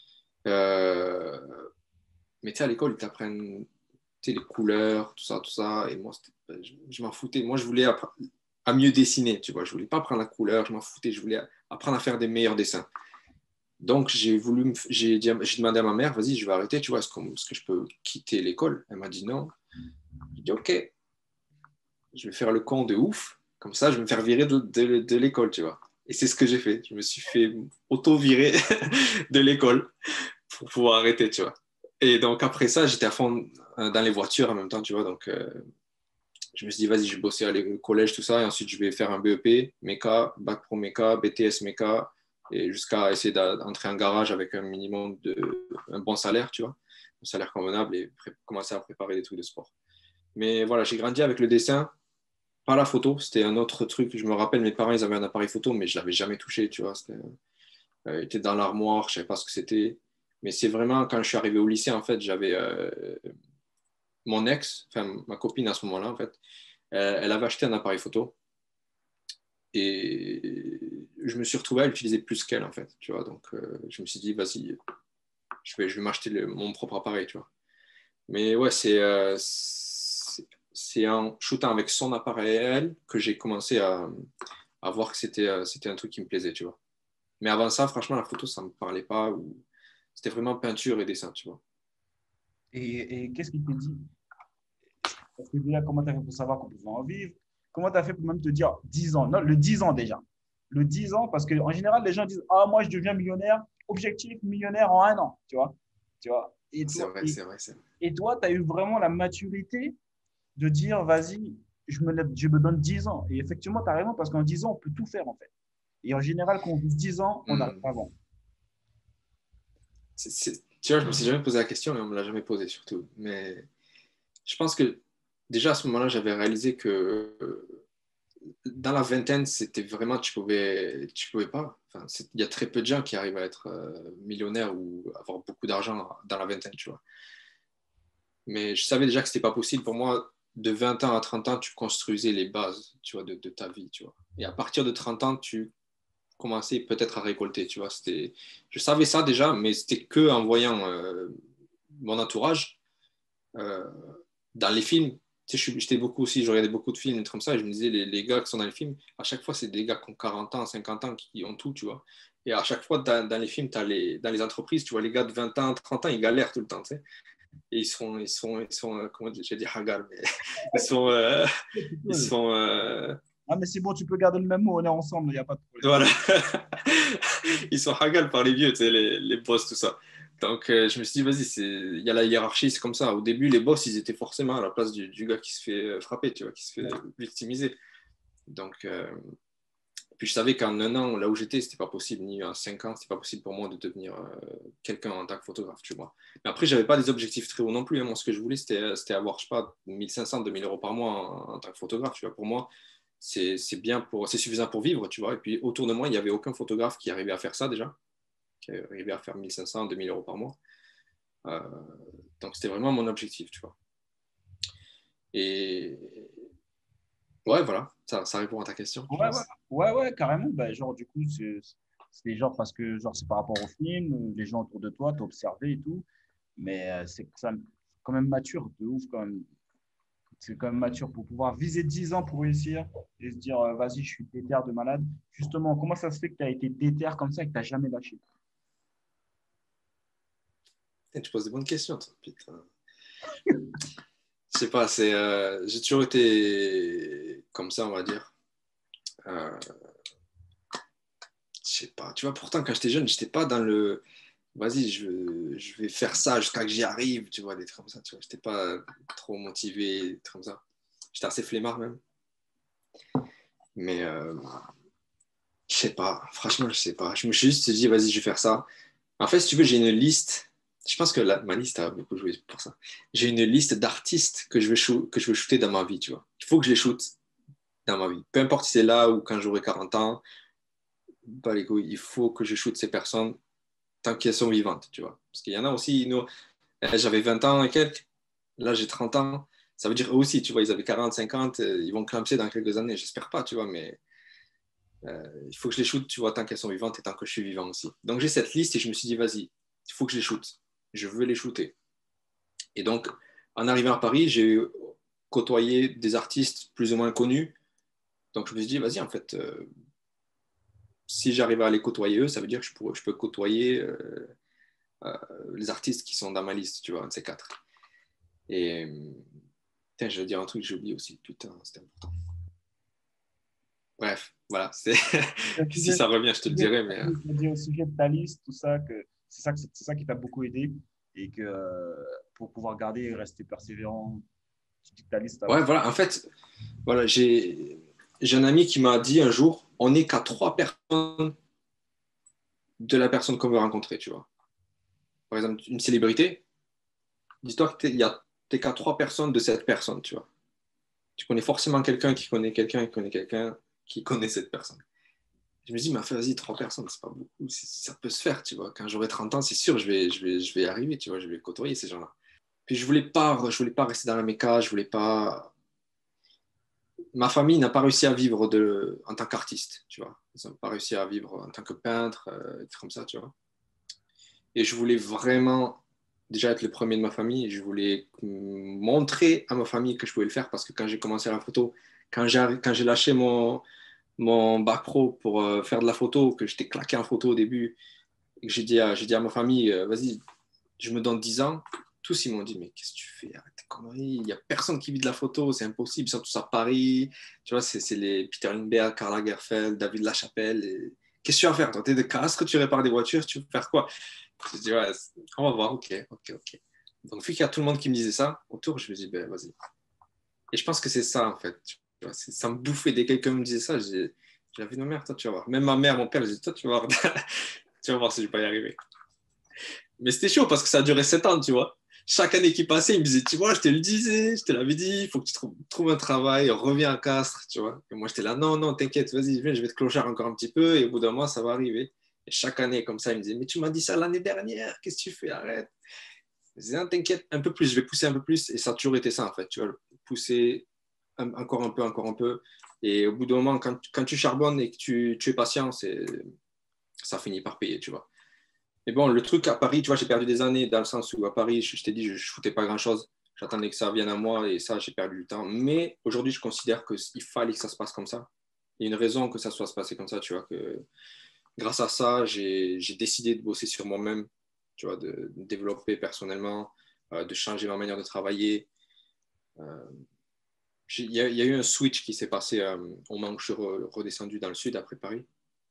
euh, mais tu sais, à l'école, ils t'apprennent tu sais, les couleurs, tout ça, et moi, je m'en foutais. Moi, je voulais apprendre à mieux dessiner, tu vois. Je voulais pas apprendre la couleur, je m'en foutais, je voulais apprendre à faire des meilleurs dessins. Donc, j'ai demandé à ma mère, vas-y, je vais arrêter, tu vois, est-ce que je peux quitter l'école? Elle m'a dit non. J'ai dit, ok, je vais faire le con de ouf, comme ça, je vais me faire virer de l'école, tu vois. Et c'est ce que j'ai fait. Je me suis fait auto-virer de l'école pour pouvoir arrêter, tu vois. Et donc, après ça, j'étais à fond dans les voitures en même temps, tu vois. Donc, je me suis dit, vas-y, je vais bosser au collège, tout ça. Et ensuite, je vais faire un BEP, méca, bac pro méca, BTS méca, et jusqu'à essayer d'entrer en garage avec un minimum un bon salaire, tu vois. Un salaire convenable et commencer à préparer des trucs de sport. Mais voilà, j'ai grandi avec le dessin, pas la photo. C'était un autre truc. Je me rappelle, mes parents, ils avaient un appareil photo, mais je l'avais jamais touché, tu vois. Il était dans l'armoire, je savais pas ce que c'était. Mais c'est vraiment quand je suis arrivé au lycée, en fait, mon ex, enfin ma copine à ce moment-là, en fait, elle avait acheté un appareil photo et je me suis retrouvé à l'utiliser plus qu'elle, en fait, tu vois. Donc, je me suis dit, vas-y, je vais m'acheter mon propre appareil, tu vois. Mais ouais, c'est en shootant avec son appareil à elle que j'ai commencé à voir que c'était un truc qui me plaisait, tu vois. Mais avant ça, franchement, la photo, ça ne me parlait pas. C'était vraiment peinture et dessin, tu vois. Et qu'est-ce qui te dit? Parce que déjà, comment tu as fait pour savoir qu'on pouvait en vivre? Comment tu as fait pour même te dire 10 ans? Non, le 10 ans déjà. Le 10 ans, parce qu'en général, les gens disent, ah, moi, je deviens millionnaire, objectif millionnaire en 1 an, tu vois. Tu vois. C'est vrai, c'est vrai, c'est vrai. Et toi, tu as eu vraiment la maturité de dire, vas-y, je me donne 10 ans. Et effectivement, tu as raison, parce qu'en 10 ans, on peut tout faire, en fait. Et en général, quand on vit 10 ans, on n'arrive Hmm. pas avant. Tu vois, je me suis jamais posé la question et on me l'a jamais posé surtout. Mais je pense que déjà à ce moment-là, j'avais réalisé que dans la vingtaine, c'était vraiment, tu pouvais pas. Enfin, il y a très peu de gens qui arrivent à être millionnaires ou avoir beaucoup d'argent dans la vingtaine, tu vois. Mais je savais déjà que c'était pas possible. Pour moi, de 20 ans à 30 ans, tu construisais les bases, tu vois, de ta vie, tu vois. Et à partir de 30 ans, tu commençais peut-être à récolter, tu vois. Je savais ça déjà, mais c'était que en voyant mon entourage euh, dans les films. Tu sais, j'étais beaucoup aussi, je regardais beaucoup de films et comme ça, et je me disais, les gars qui sont dans les films, à chaque fois, c'est des gars qui ont 40 ans, 50 ans, qui ont tout, tu vois. Et à chaque fois, dans les films, dans les entreprises, tu vois, les gars de 20 ans, 30 ans, ils galèrent tout le temps, tu sais. Et ils sont comment j'ai dit hagal, mais ils sont, euh, Tu ils peux. sont, Ah, mais c'est bon, tu peux garder le même mot, on est ensemble, il n'y a pas de problème. voilà, ils sont hagal par les vieux, tu sais, les boss, tout ça. Donc, je me suis dit, vas-y, il y a la hiérarchie, c'est comme ça. Au début, les boss, ils étaient forcément à la place du gars qui se fait frapper, tu vois, qui se fait victimiser. Donc, puis je savais qu'en 1 an, là où j'étais, c'était pas possible, ni en 5 ans, c'était pas possible pour moi de devenir quelqu'un en tant que photographe, tu vois. Mais après, j'avais pas des objectifs très hauts non plus, hein. Moi, ce que je voulais, c'était avoir, je sais pas, 1500, 2000 euros par mois en tant que photographe, tu vois. Pour moi, c'est bien c'est suffisant pour vivre, tu vois. Et puis, autour de moi, il n'y avait aucun photographe qui arrivait à faire ça déjà, qui arrivait à faire 1500, 2000 euros par mois. Euh, donc, c'était vraiment mon objectif, tu vois. Et ouais, voilà, ça répond à ta question, je Ouais, ouais, pense. ouais, ouais, carrément. Ben, genre, du coup, c'est genre parce que genre, c'est par rapport au film, les gens autour de toi, t'as observé et tout. Mais c'est quand même mature, de ouf, quand même. C'est quand même mature pour pouvoir viser 10 ans pour réussir et se dire, vas-y, je suis déter de malade. Justement, comment ça se fait que tu as été déter comme ça et que tu n'as jamais lâché? Et tu poses des bonnes questions, toi, putain. Je sais pas, j'ai toujours été comme ça, on va dire. Euh, je sais pas. Tu vois, pourtant, quand j'étais jeune, j'étais pas dans le. Vas-y, je vais faire ça jusqu'à que j'y arrive, tu vois, des trucs comme ça. Tu vois, j'étais pas trop motivé, des trucs comme ça. J'étais assez flemmard même. Mais je sais pas. Franchement, je sais pas. Je me suis juste dit, vas-y, je vais faire ça. En fait, si tu veux, j'ai une liste. Je pense que ma liste a beaucoup joué pour ça. J'ai une liste d'artistes que je veux shooter dans ma vie, tu vois. Il faut que je les shoote dans ma vie. Peu importe si c'est là ou quand j'aurai 40 ans, bah, les couilles, il faut que je shoote ces personnes tant qu'elles sont vivantes, tu vois. Parce qu'il y en a aussi, nous, j'avais 20 ans et quelques, là j'ai 30 ans, ça veut dire eux aussi, tu vois, ils avaient 40, 50, ils vont clamser dans quelques années, j'espère pas, tu vois, mais il faut que je les shoote, tu vois, tant qu'elles sont vivantes et tant que je suis vivant aussi. Donc j'ai cette liste et je me suis dit, vas-y, il faut que je les shoote, je veux les shooter. Et donc, en arrivant à Paris, j'ai côtoyé des artistes plus ou moins connus, donc je me suis dit, vas-y, en fait, si j'arrive à les côtoyer eux, ça veut dire que je peux côtoyer euh, les artistes qui sont dans ma liste, tu vois, un de ces quatre. Et putain, je vais dire un truc que j'ai oublié aussi, putain, c'était important. Bref, voilà, Au si sujet, ça revient, je te le dirai, mais au sujet de ta liste, tout ça, que c'est ça qui t'a beaucoup aidé et que pour pouvoir garder et rester persévérant, tu dis que ta liste t'a ouais, aussi. voilà, en fait, voilà, j'ai un ami qui m'a dit un jour, on n'est qu'à 3 personnes de la personne qu'on veut rencontrer, tu vois. Par exemple, une célébrité, dis-toi que t'es qu'à 3 personnes de cette personne, tu vois. Tu connais forcément quelqu'un qui connaît quelqu'un qui connaît quelqu'un qui connaît cette personne. Je me dis, mais vas-y, 3 personnes, c'est pas beaucoup. Ça peut se faire, tu vois. Quand j'aurai 30 ans, c'est sûr, je vais y arriver, tu vois. Je vais côtoyer ces gens-là. Puis je voulais pas rester dans la méca, je voulais pas. Ma famille n'a pas réussi à vivre en tant qu'artiste, tu vois. Ils n'ont pas réussi à vivre en tant que peintre, des trucs comme ça, tu vois. Et je voulais vraiment déjà être le premier de ma famille. Je voulais montrer à ma famille que je pouvais le faire parce que quand j'ai commencé la photo, quand j'ai lâché mon bac pro pour faire de la photo, que j'étais claqué en photo au début, et que j'ai dit à ma famille, vas-y, je me donne 10 ans. Tous, ils m'ont dit, mais qu'est-ce que tu fais? Arrête tes conneries. Il n'y a personne qui vit de la photo, c'est impossible, surtout à Paris. Tu vois, c'est les Peter Lindbergh, Karl Lagerfeld, David Lachapelle. Qu'est-ce que tu vas faire? Toi, t'es de casque, tu répares des voitures, tu veux faire quoi? Je dis, ouais, on va voir, ok, ok, ok. Donc, vu qu'il y a tout le monde qui me disait ça autour, je me dis, ben, vas-y. Et je pense que c'est ça, en fait. Tu vois, ça me bouffait dès que quelqu'un me disait ça. J'avais une mère, toi, tu vas voir. Même ma mère, mon père, je dis, toi, tu vas voir, tu vas voir si je vais pas y arriver. Mais c'était chaud parce que ça a duré 7 ans, tu vois. Chaque année qui passait, il me disait, tu vois, je te le disais, je te l'avais dit, il faut que tu trouves un travail, reviens à Castres, tu vois. Et moi, j'étais là, non, non, t'inquiète, vas-y, viens, je vais te clochard encore un petit peu, et au bout d'un mois, ça va arriver. Et chaque année, comme ça, il me disait, mais tu m'as dit ça l'année dernière, qu'est-ce que tu fais, arrête. Je disais, non, t'inquiète, un peu plus, je vais pousser un peu plus, et ça a toujours été ça, en fait, tu vois, pousser encore un peu, encore un peu. Et au bout d'un moment, quand tu charbonnes et que tu es patient, ça finit par payer, tu vois. Mais bon, le truc à Paris, tu vois, j'ai perdu des années dans le sens où à Paris, je t'ai dit, je ne foutais pas grand-chose. J'attendais que ça vienne à moi et ça, j'ai perdu du temps. Mais aujourd'hui, je considère qu'il fallait que ça se passe comme ça. Il y a une raison que ça soit se passé comme ça, tu vois, que grâce à ça, j'ai décidé de bosser sur moi-même, tu vois, de développer personnellement, de changer ma manière de travailler. Euh, il y a eu un switch qui s'est passé au moment où je suis redescendu dans le sud après Paris.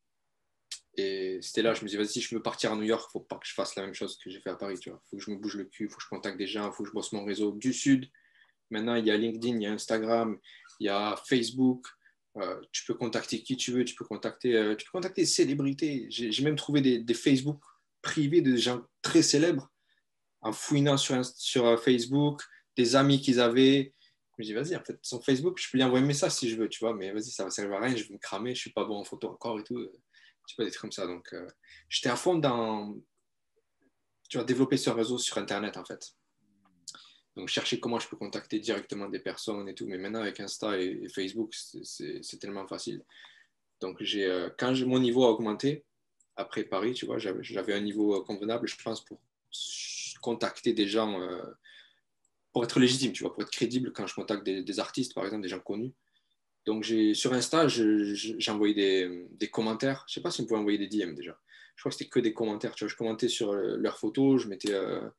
Et c'était là, je me disais, vas-y, je veux partir à New York, il ne faut pas que je fasse la même chose que j'ai fait à Paris, tu vois. Il faut que je me bouge le cul, il faut que je contacte des gens, il faut que je bosse mon réseau du Sud. Maintenant, il y a LinkedIn, il y a Instagram, il y a Facebook. Tu peux contacter qui tu veux, tu peux contacter des célébrités. J'ai même trouvé des Facebook privés de gens très célèbres en fouinant sur Facebook, des amis qu'ils avaient. Je me dis, vas-y, en fait, sur Facebook, je peux lui envoyer un message si je veux, tu vois, mais vas-y, ça va servir à rien, je vais me cramer, je suis pas bon en photo encore et tout. Tu vois, des trucs comme ça. Donc, j'étais à fond dans, tu vois, développer ce réseau sur Internet, en fait. Donc, chercher comment je peux contacter directement des personnes et tout. Mais maintenant, avec Insta et Facebook, c'est tellement facile. Donc, quand mon niveau a augmenté, après Paris, tu vois, j'avais un niveau convenable, je pense, pour contacter des gens, pour être légitime, tu vois, pour être crédible quand je contacte des artistes, par exemple, des gens connus. Donc, sur Insta, j'ai envoyé des commentaires. Je ne sais pas si on pouvait envoyer des DM déjà. Je crois que c'était que des commentaires. Tu vois, je commentais sur leurs photos, je mettais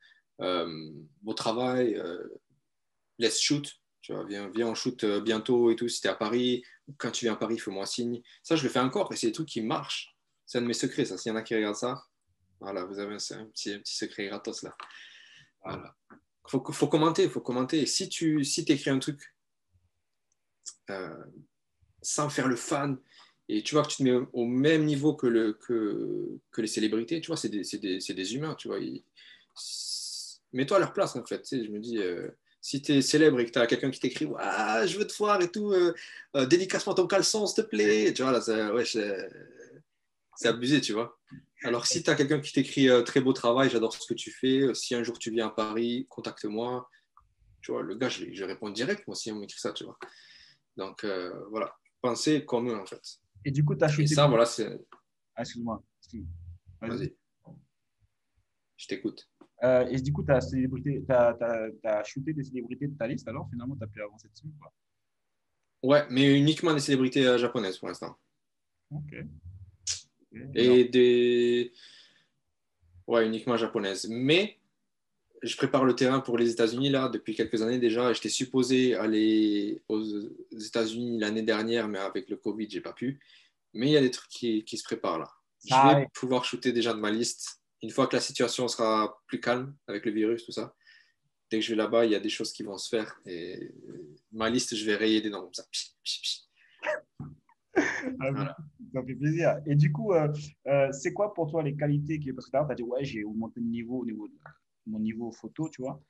beau travail, let's shoot. Tu vois, viens, on shoot bientôt et tout. Si tu es à Paris, quand tu viens à Paris, fais-moi signe. Ça, je le fais encore et c'est des trucs qui marchent. C'est un de mes secrets, ça. S'il y en a qui regardent ça, voilà, vous avez un petit secret gratos là. Voilà. Faut commenter, faut commenter. Et si écris un truc euh, sans faire le fan, et tu vois que tu te mets au même niveau que les célébrités, tu vois, c'est des humains, tu vois. Mets-toi à leur place, en fait. Tu sais, je me dis, si tu es célèbre et que tu as quelqu'un qui t'écrit, ah, je veux te voir et tout, dédicace-moi ton caleçon, s'il te plaît. Tu vois, là, c'est abusé, tu vois. Alors, si tu as quelqu'un qui t'écrit très beau travail, j'adore ce que tu fais, si un jour tu viens à Paris, contacte-moi. Tu vois, le gars, je réponds direct, moi, si on m'écrit ça, tu vois. Donc, voilà, penser comme eux, en fait. Et du coup, tu as Et shooté ça, pour... voilà, c'est. Ah, excuse-moi. Vas-y. Vas-y, je t'écoute. Et du coup, tu as shooté des célébrités de ta liste, alors finalement, tu as pu avancer dessus, quoi. Ouais, mais uniquement des célébrités japonaises pour l'instant. Ok. Alors, Et des. Ouais, uniquement japonaises. Mais je prépare le terrain pour les États-Unis là depuis quelques années déjà. Et j'étais supposé aller aux États-Unis l'année dernière, mais avec le Covid, j'ai pas pu. Mais il y a des trucs qui se préparent là. ça Je vais arrive. pouvoir shooter déjà de ma liste une fois que la situation sera plus calme avec le virus, tout ça. Dès que je vais là-bas, il y a des choses qui vont se faire. Et ma liste, je vais rayer des noms comme ça. Pchi, pchi, pchi. Ah, Voilà. ça fait plaisir. Et du coup, c'est quoi pour toi les qualités qui... Parce que tu as dit, ouais, j'ai augmenté le niveau au niveau de mon niveau photo, tu vois.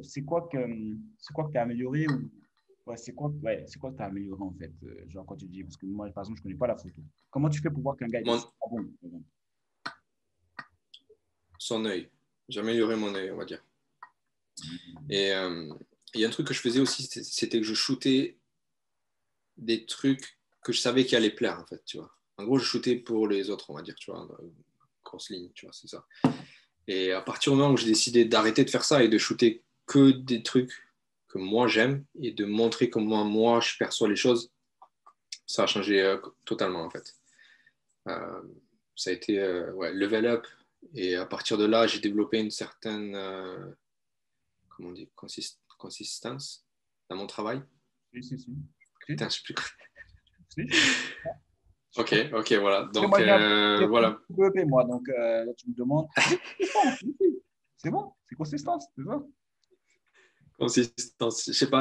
C'est quoi que tu as amélioré ou... c'est quoi que tu as amélioré en fait, genre quand tu dis, parce que moi, par exemple, je ne connais pas la photo. Comment tu fais pour voir qu'un gars est Mon, super bon, par exemple? son œil. J'ai amélioré mon œil, on va dire. Et il y a un truc que je faisais aussi, c'était que je shootais des trucs que je savais qui allaient plaire, en fait, tu vois. En gros, je shootais pour les autres, on va dire, tu vois, grosse ligne, tu vois, c'est ça. Et à partir du moment où j'ai décidé d'arrêter de faire ça et de shooter que des trucs que moi j'aime et de montrer comment moi je perçois les choses, ça a changé totalement, en fait. Euh, Ça a été ouais, level up. Et à partir de là, j'ai développé une certaine comment on dit, consistance dans mon travail. Si, si, si. Si, Putain, je sais plus. si. Ok, ok, voilà. Mais Donc, moi, j'ai un peu voilà. développé, moi. Donc, là, tu me demandes. Oui, consistance, oui, oui. C'est bon, c'est consistance, c'est ça. Consistance. Je sais pas,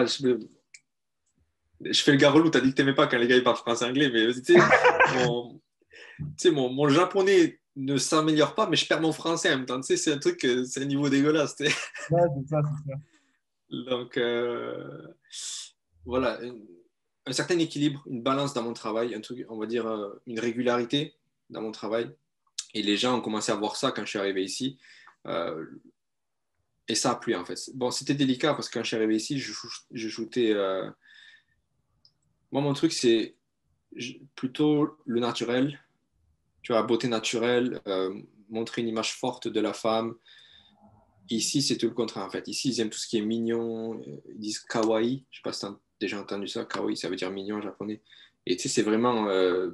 je fais le gars relou. T'as dit que t'aimais pas quand les gars ils parlent français-anglais, mais tu sais, mon, mon japonais ne s'améliore pas, mais je perds mon français en même temps. Tu sais, c'est un truc, c'est un niveau dégueulasse. Tu sais. Ouais, c'est ça, c'est ça. Donc, voilà, un certain équilibre, une balance dans mon travail, un truc, on va dire, une régularité dans mon travail. Et les gens ont commencé à voir ça quand je suis arrivé ici. Euh, et ça a plu, en fait. Bon, c'était délicat parce que quand je suis arrivé ici, je shootais. Moi, mon truc, c'est plutôt le naturel, tu vois, la beauté naturelle, montrer une image forte de la femme. Ici, c'est tout le contraire, en fait. Ici, ils aiment tout ce qui est mignon. Ils disent kawaii. Je ne sais pas si tu as déjà entendu ça. Kawaii, ça veut dire mignon en japonais. Et tu sais, c'est vraiment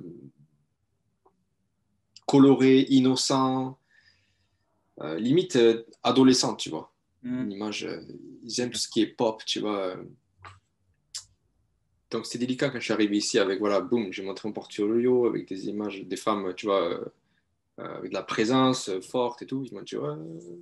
coloré, innocent, limite adolescente, tu vois. Une Hmm. image, ils aiment tout ce qui est pop, tu vois. Donc, c'est délicat quand je suis arrivé ici avec, voilà, boum, j'ai montré mon portfolio avec des images des femmes, tu vois, avec de la présence forte et tout. Ils m'ont dit, ouais,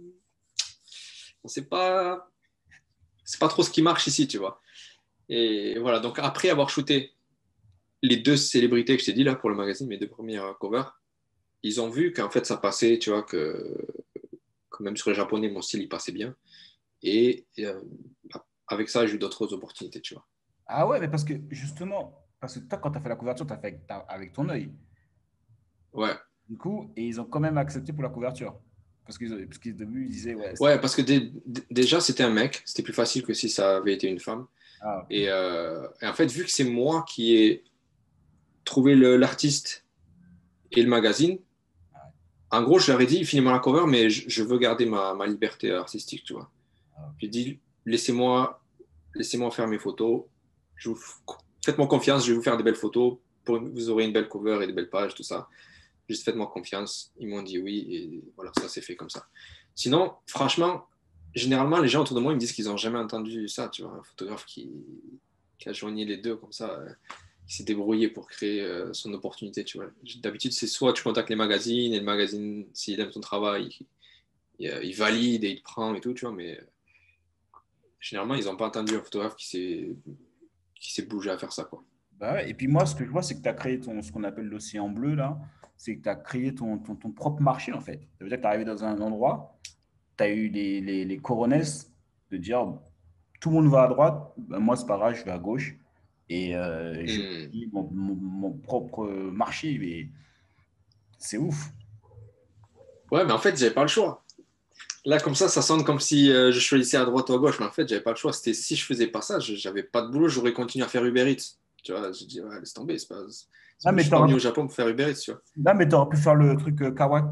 c'est pas trop ce qui marche ici, tu vois. Et voilà, donc après avoir shooté les deux célébrités que je t'ai dit là pour le magazine, mes deux premières covers, ils ont vu qu'en fait ça passait, tu vois, que même sur les japonais, mon style il passait bien. Et avec ça, j'ai eu d'autres opportunités, tu vois. Ah ouais, mais parce que justement, parce que toi, quand tu as fait la couverture, tu as fait avec ton œil. Ouais, Du coup, et ils ont quand même accepté pour la couverture. Parce qu'au début, ils disaient, ouais. ouais, parce que déjà c'était un mec, c'était plus facile que si ça avait été une femme. Ah, ok. Et en fait, vu que c'est moi qui ai trouvé l'artiste et le magazine, Ah, en gros, je leur ai dit, filez-moi la cover, mais je veux garder ma liberté artistique, tu vois. ah, J'ai ok. dit, laissez-moi faire mes photos. Je vous, faites-moi confiance, je vais vous faire des belles photos. Vous aurez une belle cover et des belles pages, tout ça. Juste faites-moi confiance. Ils m'ont dit oui, et voilà, ça s'est fait comme ça. Sinon, franchement, généralement, les gens autour de moi, ils me disent qu'ils n'ont jamais entendu ça, tu vois. Un photographe qui a joigné les deux comme ça, qui s'est débrouillé pour créer son opportunité, tu vois. D'habitude, c'est soit tu contactes les magazines, et le magazine, s'il aime ton travail, il valide et il te prend et tout, tu vois, mais généralement, ils n'ont pas entendu un photographe qui s'est bougé à faire ça, quoi. Bah ouais. Et puis moi, ce que je vois, c'est que tu as créé ce qu'on appelle l'océan bleu, là. C'est que tu as créé ton propre marché, en fait. Ça veut dire que tu es arrivé dans un endroit, tu as eu les coronets de dire tout le monde va à droite, ben moi, c'est pas grave, je vais à gauche. Et je Hmm. vis mon propre marché. Mais c'est ouf. Ouais, mais en fait, j'avais pas le choix. Là, comme ça sonne comme si je choisissais à droite ou à gauche, mais en fait, j'avais pas le choix. C'était si je faisais pas ça, j'avais pas de boulot, j'aurais continué à faire Uber Eats. Tu vois, je dis, ouais, laisse tomber, Là, je mais suis tu pas aurais, venu au Japon pour faire Uber Eats, tu vois. pu faire le truc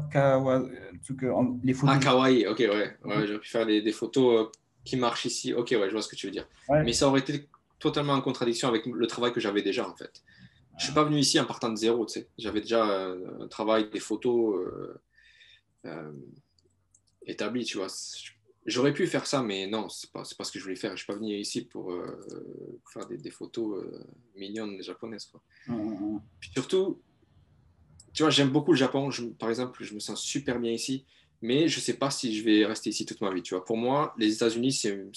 le truc, les Ah, photos. kawaii, ok, ouais, ouais, j'aurais pu faire des photos qui marchent ici. Ok, ouais, je vois ce que tu veux dire. Ouais. Mais ça aurait été totalement en contradiction avec le travail que j'avais déjà, en fait. Je suis pas venu ici en partant de zéro, tu sais. J'avais déjà un travail, des photos euh, établies, tu vois. J'aurais pu faire ça, mais non, c'est pas ce que je voulais faire. Je suis pas venu ici pour faire des photos mignonnes japonaises, quoi. Hum. Puis surtout, tu vois, j'aime beaucoup le Japon. Par exemple, je me sens super bien ici, mais je sais pas si je vais rester ici toute ma vie, tu vois. Pour moi, les États-Unis,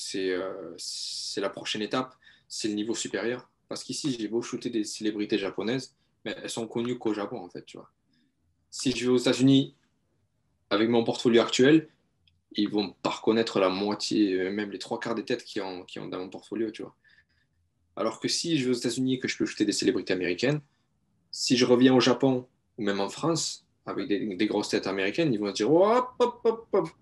c'est la prochaine étape, c'est le niveau supérieur. Parce qu'ici, j'ai beau shooter des célébrités japonaises, mais elles sont connues qu'au Japon, en fait, tu vois. Si je vais aux États-Unis avec mon portfolio actuel, ils vont pas reconnaître la moitié, même les trois quarts des têtes qui ont dans mon portfolio, tu vois. Alors que si je vais aux États-Unis et que je peux shooter des célébrités américaines, si je reviens au Japon ou même en France avec des grosses têtes américaines, ils vont se dire hop, hop, hop, hop.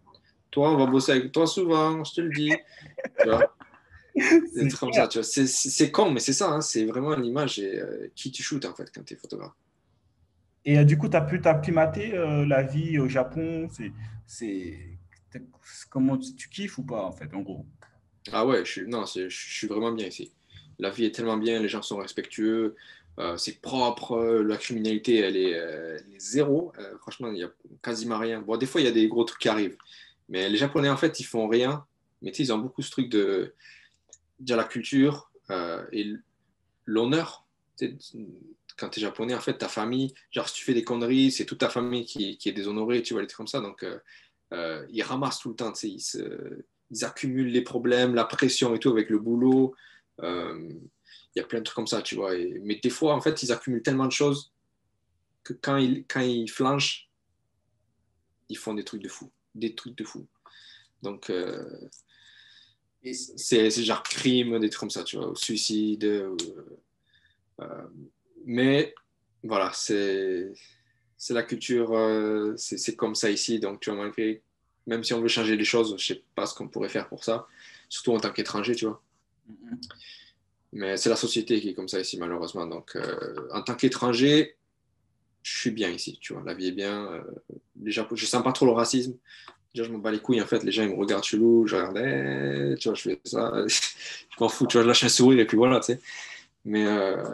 Toi, on va bosser avec toi souvent, je te le dis. Tu vois, des C'est trucs comme clair. ça, tu vois. C'est con, mais c'est ça, hein, c'est vraiment l'image et qui tu shootes en fait quand tu es photographe. Et du coup, tu as pu t'acclimater la vie au Japon. C'est, t'es- comment tu kiffes ou pas, en fait, en gros? Ah ouais, non, je suis vraiment bien ici. La vie est tellement bien, les gens sont respectueux, c'est propre, la criminalité, elle est zéro. Franchement, il n'y a quasiment rien. Bon, des fois, il y a des gros trucs qui arrivent. Mais les Japonais, en fait, ils font rien. Mais tu sais, ils ont beaucoup ce truc de dire la culture et l'honneur. Tu sais, quand tu es japonais, en fait, ta famille, genre, si tu fais des conneries, c'est toute ta famille qui est déshonorée, tu vois, les trucs comme ça. Donc, ils ramassent tout le temps, tu sais, ils accumulent les problèmes, la pression et tout avec le boulot. Euh, Il y a plein de trucs comme ça, tu vois. Mais des fois, en fait, ils accumulent tellement de choses que quand ils flanchent, ils font des trucs de fou. Des trucs de fou. Donc, Et, c'est genre crime, des trucs comme ça, tu vois, ou suicide. Euh, mais voilà, c'est la culture, c'est comme ça ici. Donc, tu vois, malgré, même si on veut changer les choses, je sais pas ce qu'on pourrait faire pour ça, surtout en tant qu'étranger, tu vois. Mais c'est la société qui est comme ça ici, malheureusement. Donc, en tant qu'étranger, je suis bien ici, tu vois. La vie est bien. Déjà, je sens pas trop le racisme. Déjà, je m'en bats les couilles, en fait. Les gens, ils me regardent chelou. Je regarde, tu vois, je fais ça. Je m'en fous, tu vois, je lâche un sourire et puis voilà, tu sais. Mais,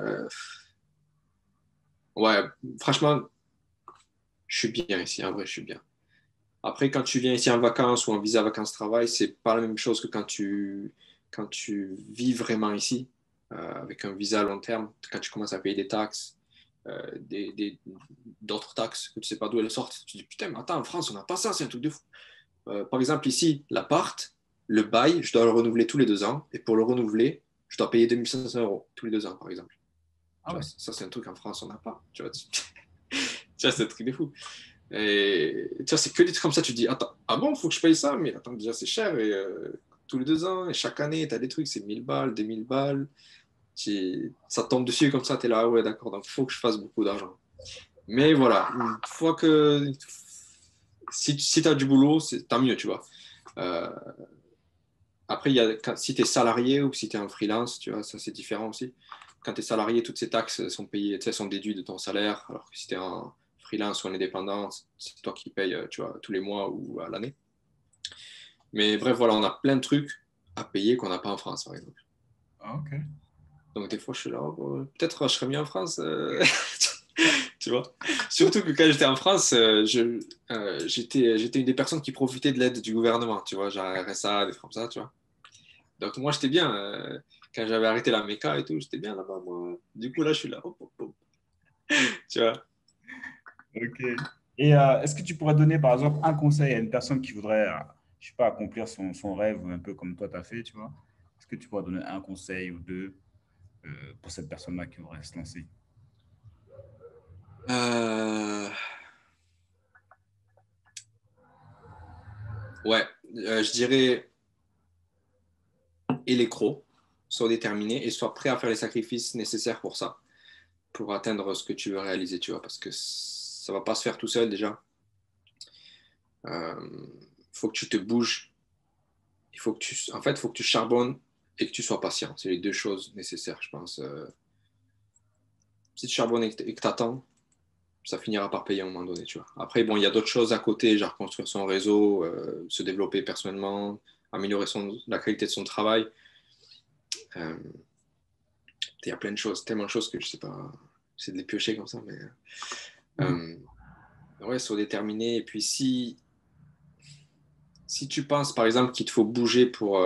ouais, franchement, je suis bien ici. En vrai, je suis bien. Après, quand tu viens ici en vacances ou en visa vacances-travail, c'est pas la même chose que quand tu vis vraiment ici, avec un visa à long terme, quand tu commences à payer des taxes, d'autres taxes que tu sais pas d'où elles sortent. Tu te dis, putain, mais attends, en France, on n'a pas ça, c'est un truc de fou. Par exemple, ici, l'appart, le bail, je dois le renouveler tous les 2 ans, et pour le renouveler, je dois payer 2500 € tous les 2 ans, par exemple. ah Tu vois, ouais. ça, c'est un truc en France, on n'a pas. Tu vois, tu vois, c'est un truc de fou. Et tu vois, c'est que des trucs comme ça, tu te dis, attends, ah bon, faut que je paye ça, mais attends, déjà, c'est cher, et tous les 2 ans, et chaque année, tu as des trucs, c'est 1000 balles, 2000 balles, ça tombe dessus comme ça, tu es là, ah ouais, d'accord, donc il faut que je fasse beaucoup d'argent. Mais voilà, une fois que, si tu as du boulot, tant mieux, tu vois. Euh, Après, si tu es salarié ou si tu es un freelance, tu vois, ça c'est différent aussi. Quand tu es salarié, toutes ces taxes sont payées, tu sais, sont déduites de ton salaire, alors que si tu es un freelance ou un indépendant, c'est toi qui payes, tu vois, tous les mois ou à l'année. Mais bref, voilà, on a plein de trucs à payer qu'on n'a pas en France, par exemple. Ah, ok. Donc des fois, je suis là, oh, bon, peut-être je serais mieux en France, tu vois. Surtout que quand j'étais en France, j'étais une des personnes qui profitait de l'aide du gouvernement, tu vois, genre RSA, des trucs comme ça, tu vois. Donc moi, j'étais bien. Quand j'avais arrêté la méca et tout, j'étais bien là-bas, moi. Du coup, là, je suis là. Hop, hop, hop. Tu vois. Ok. Et est-ce que tu pourrais donner, par exemple, un conseil à une personne qui voudrait, je sais pas, accomplir son rêve, un peu comme toi, tu as fait, tu vois? Est-ce que tu pourrais donner un conseil ou deux pour cette personne-là qui voudrait se lancer? Euh, ouais, je dirais, et les crocs, sois déterminé et sois prêt à faire les sacrifices nécessaires pour ça, pour atteindre ce que tu veux réaliser, tu vois, parce que ça va pas se faire tout seul déjà. Faut que tu te bouges. En fait, faut que tu charbonnes et que tu sois patient. C'est les deux choses nécessaires, je pense. Si tu charbonnes et que tu attends, ça finira par payer à un moment donné, tu vois. Après, bon, il y a d'autres choses à côté, genre construire son réseau, se développer personnellement, améliorer la qualité de son travail. Euh, il y a plein de choses, tellement de choses que je sais pas, j'essaie de les piocher comme ça, mais ouais, sois déterminé. Et puis si tu penses, par exemple, qu'il te faut bouger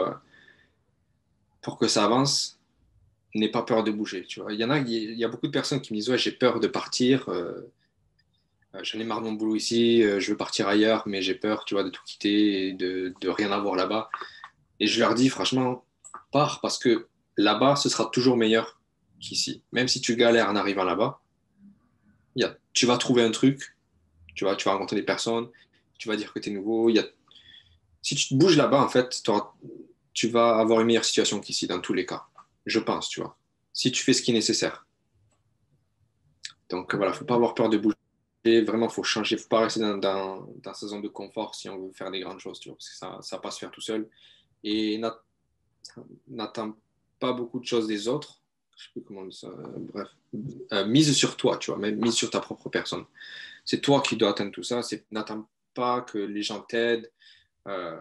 pour que ça avance, n'aie pas peur de bouger, tu vois. Il y a beaucoup de personnes qui me disent, ouais, j'ai peur de partir, j'en ai marre de mon boulot ici, je veux partir ailleurs, mais j'ai peur, tu vois, de tout quitter et de rien avoir là-bas. Et je leur dis, franchement, pars, parce que là-bas, ce sera toujours meilleur qu'ici. Même si tu galères en arrivant là-bas, tu vas trouver un truc, tu vas rencontrer des personnes, tu vas dire que tu es nouveau. Si tu te bouges là-bas, en fait, tu vas avoir une meilleure situation qu'ici, dans tous les cas. Je pense, tu vois. Si tu fais ce qui est nécessaire. Donc voilà, faut pas avoir peur de bouger. vraiment, il faut changer, il ne faut pas rester dans sa zone de confort si on veut faire des grandes choses, tu vois, parce que ça ne va pas se faire tout seul. Et n'attends pas beaucoup de choses des autres. Je ne sais plus comment on dit ça. Bref, mise sur toi, tu vois, même mise sur ta propre personne. C'est toi qui dois atteindre tout ça. N'attends pas que les gens t'aident. Euh,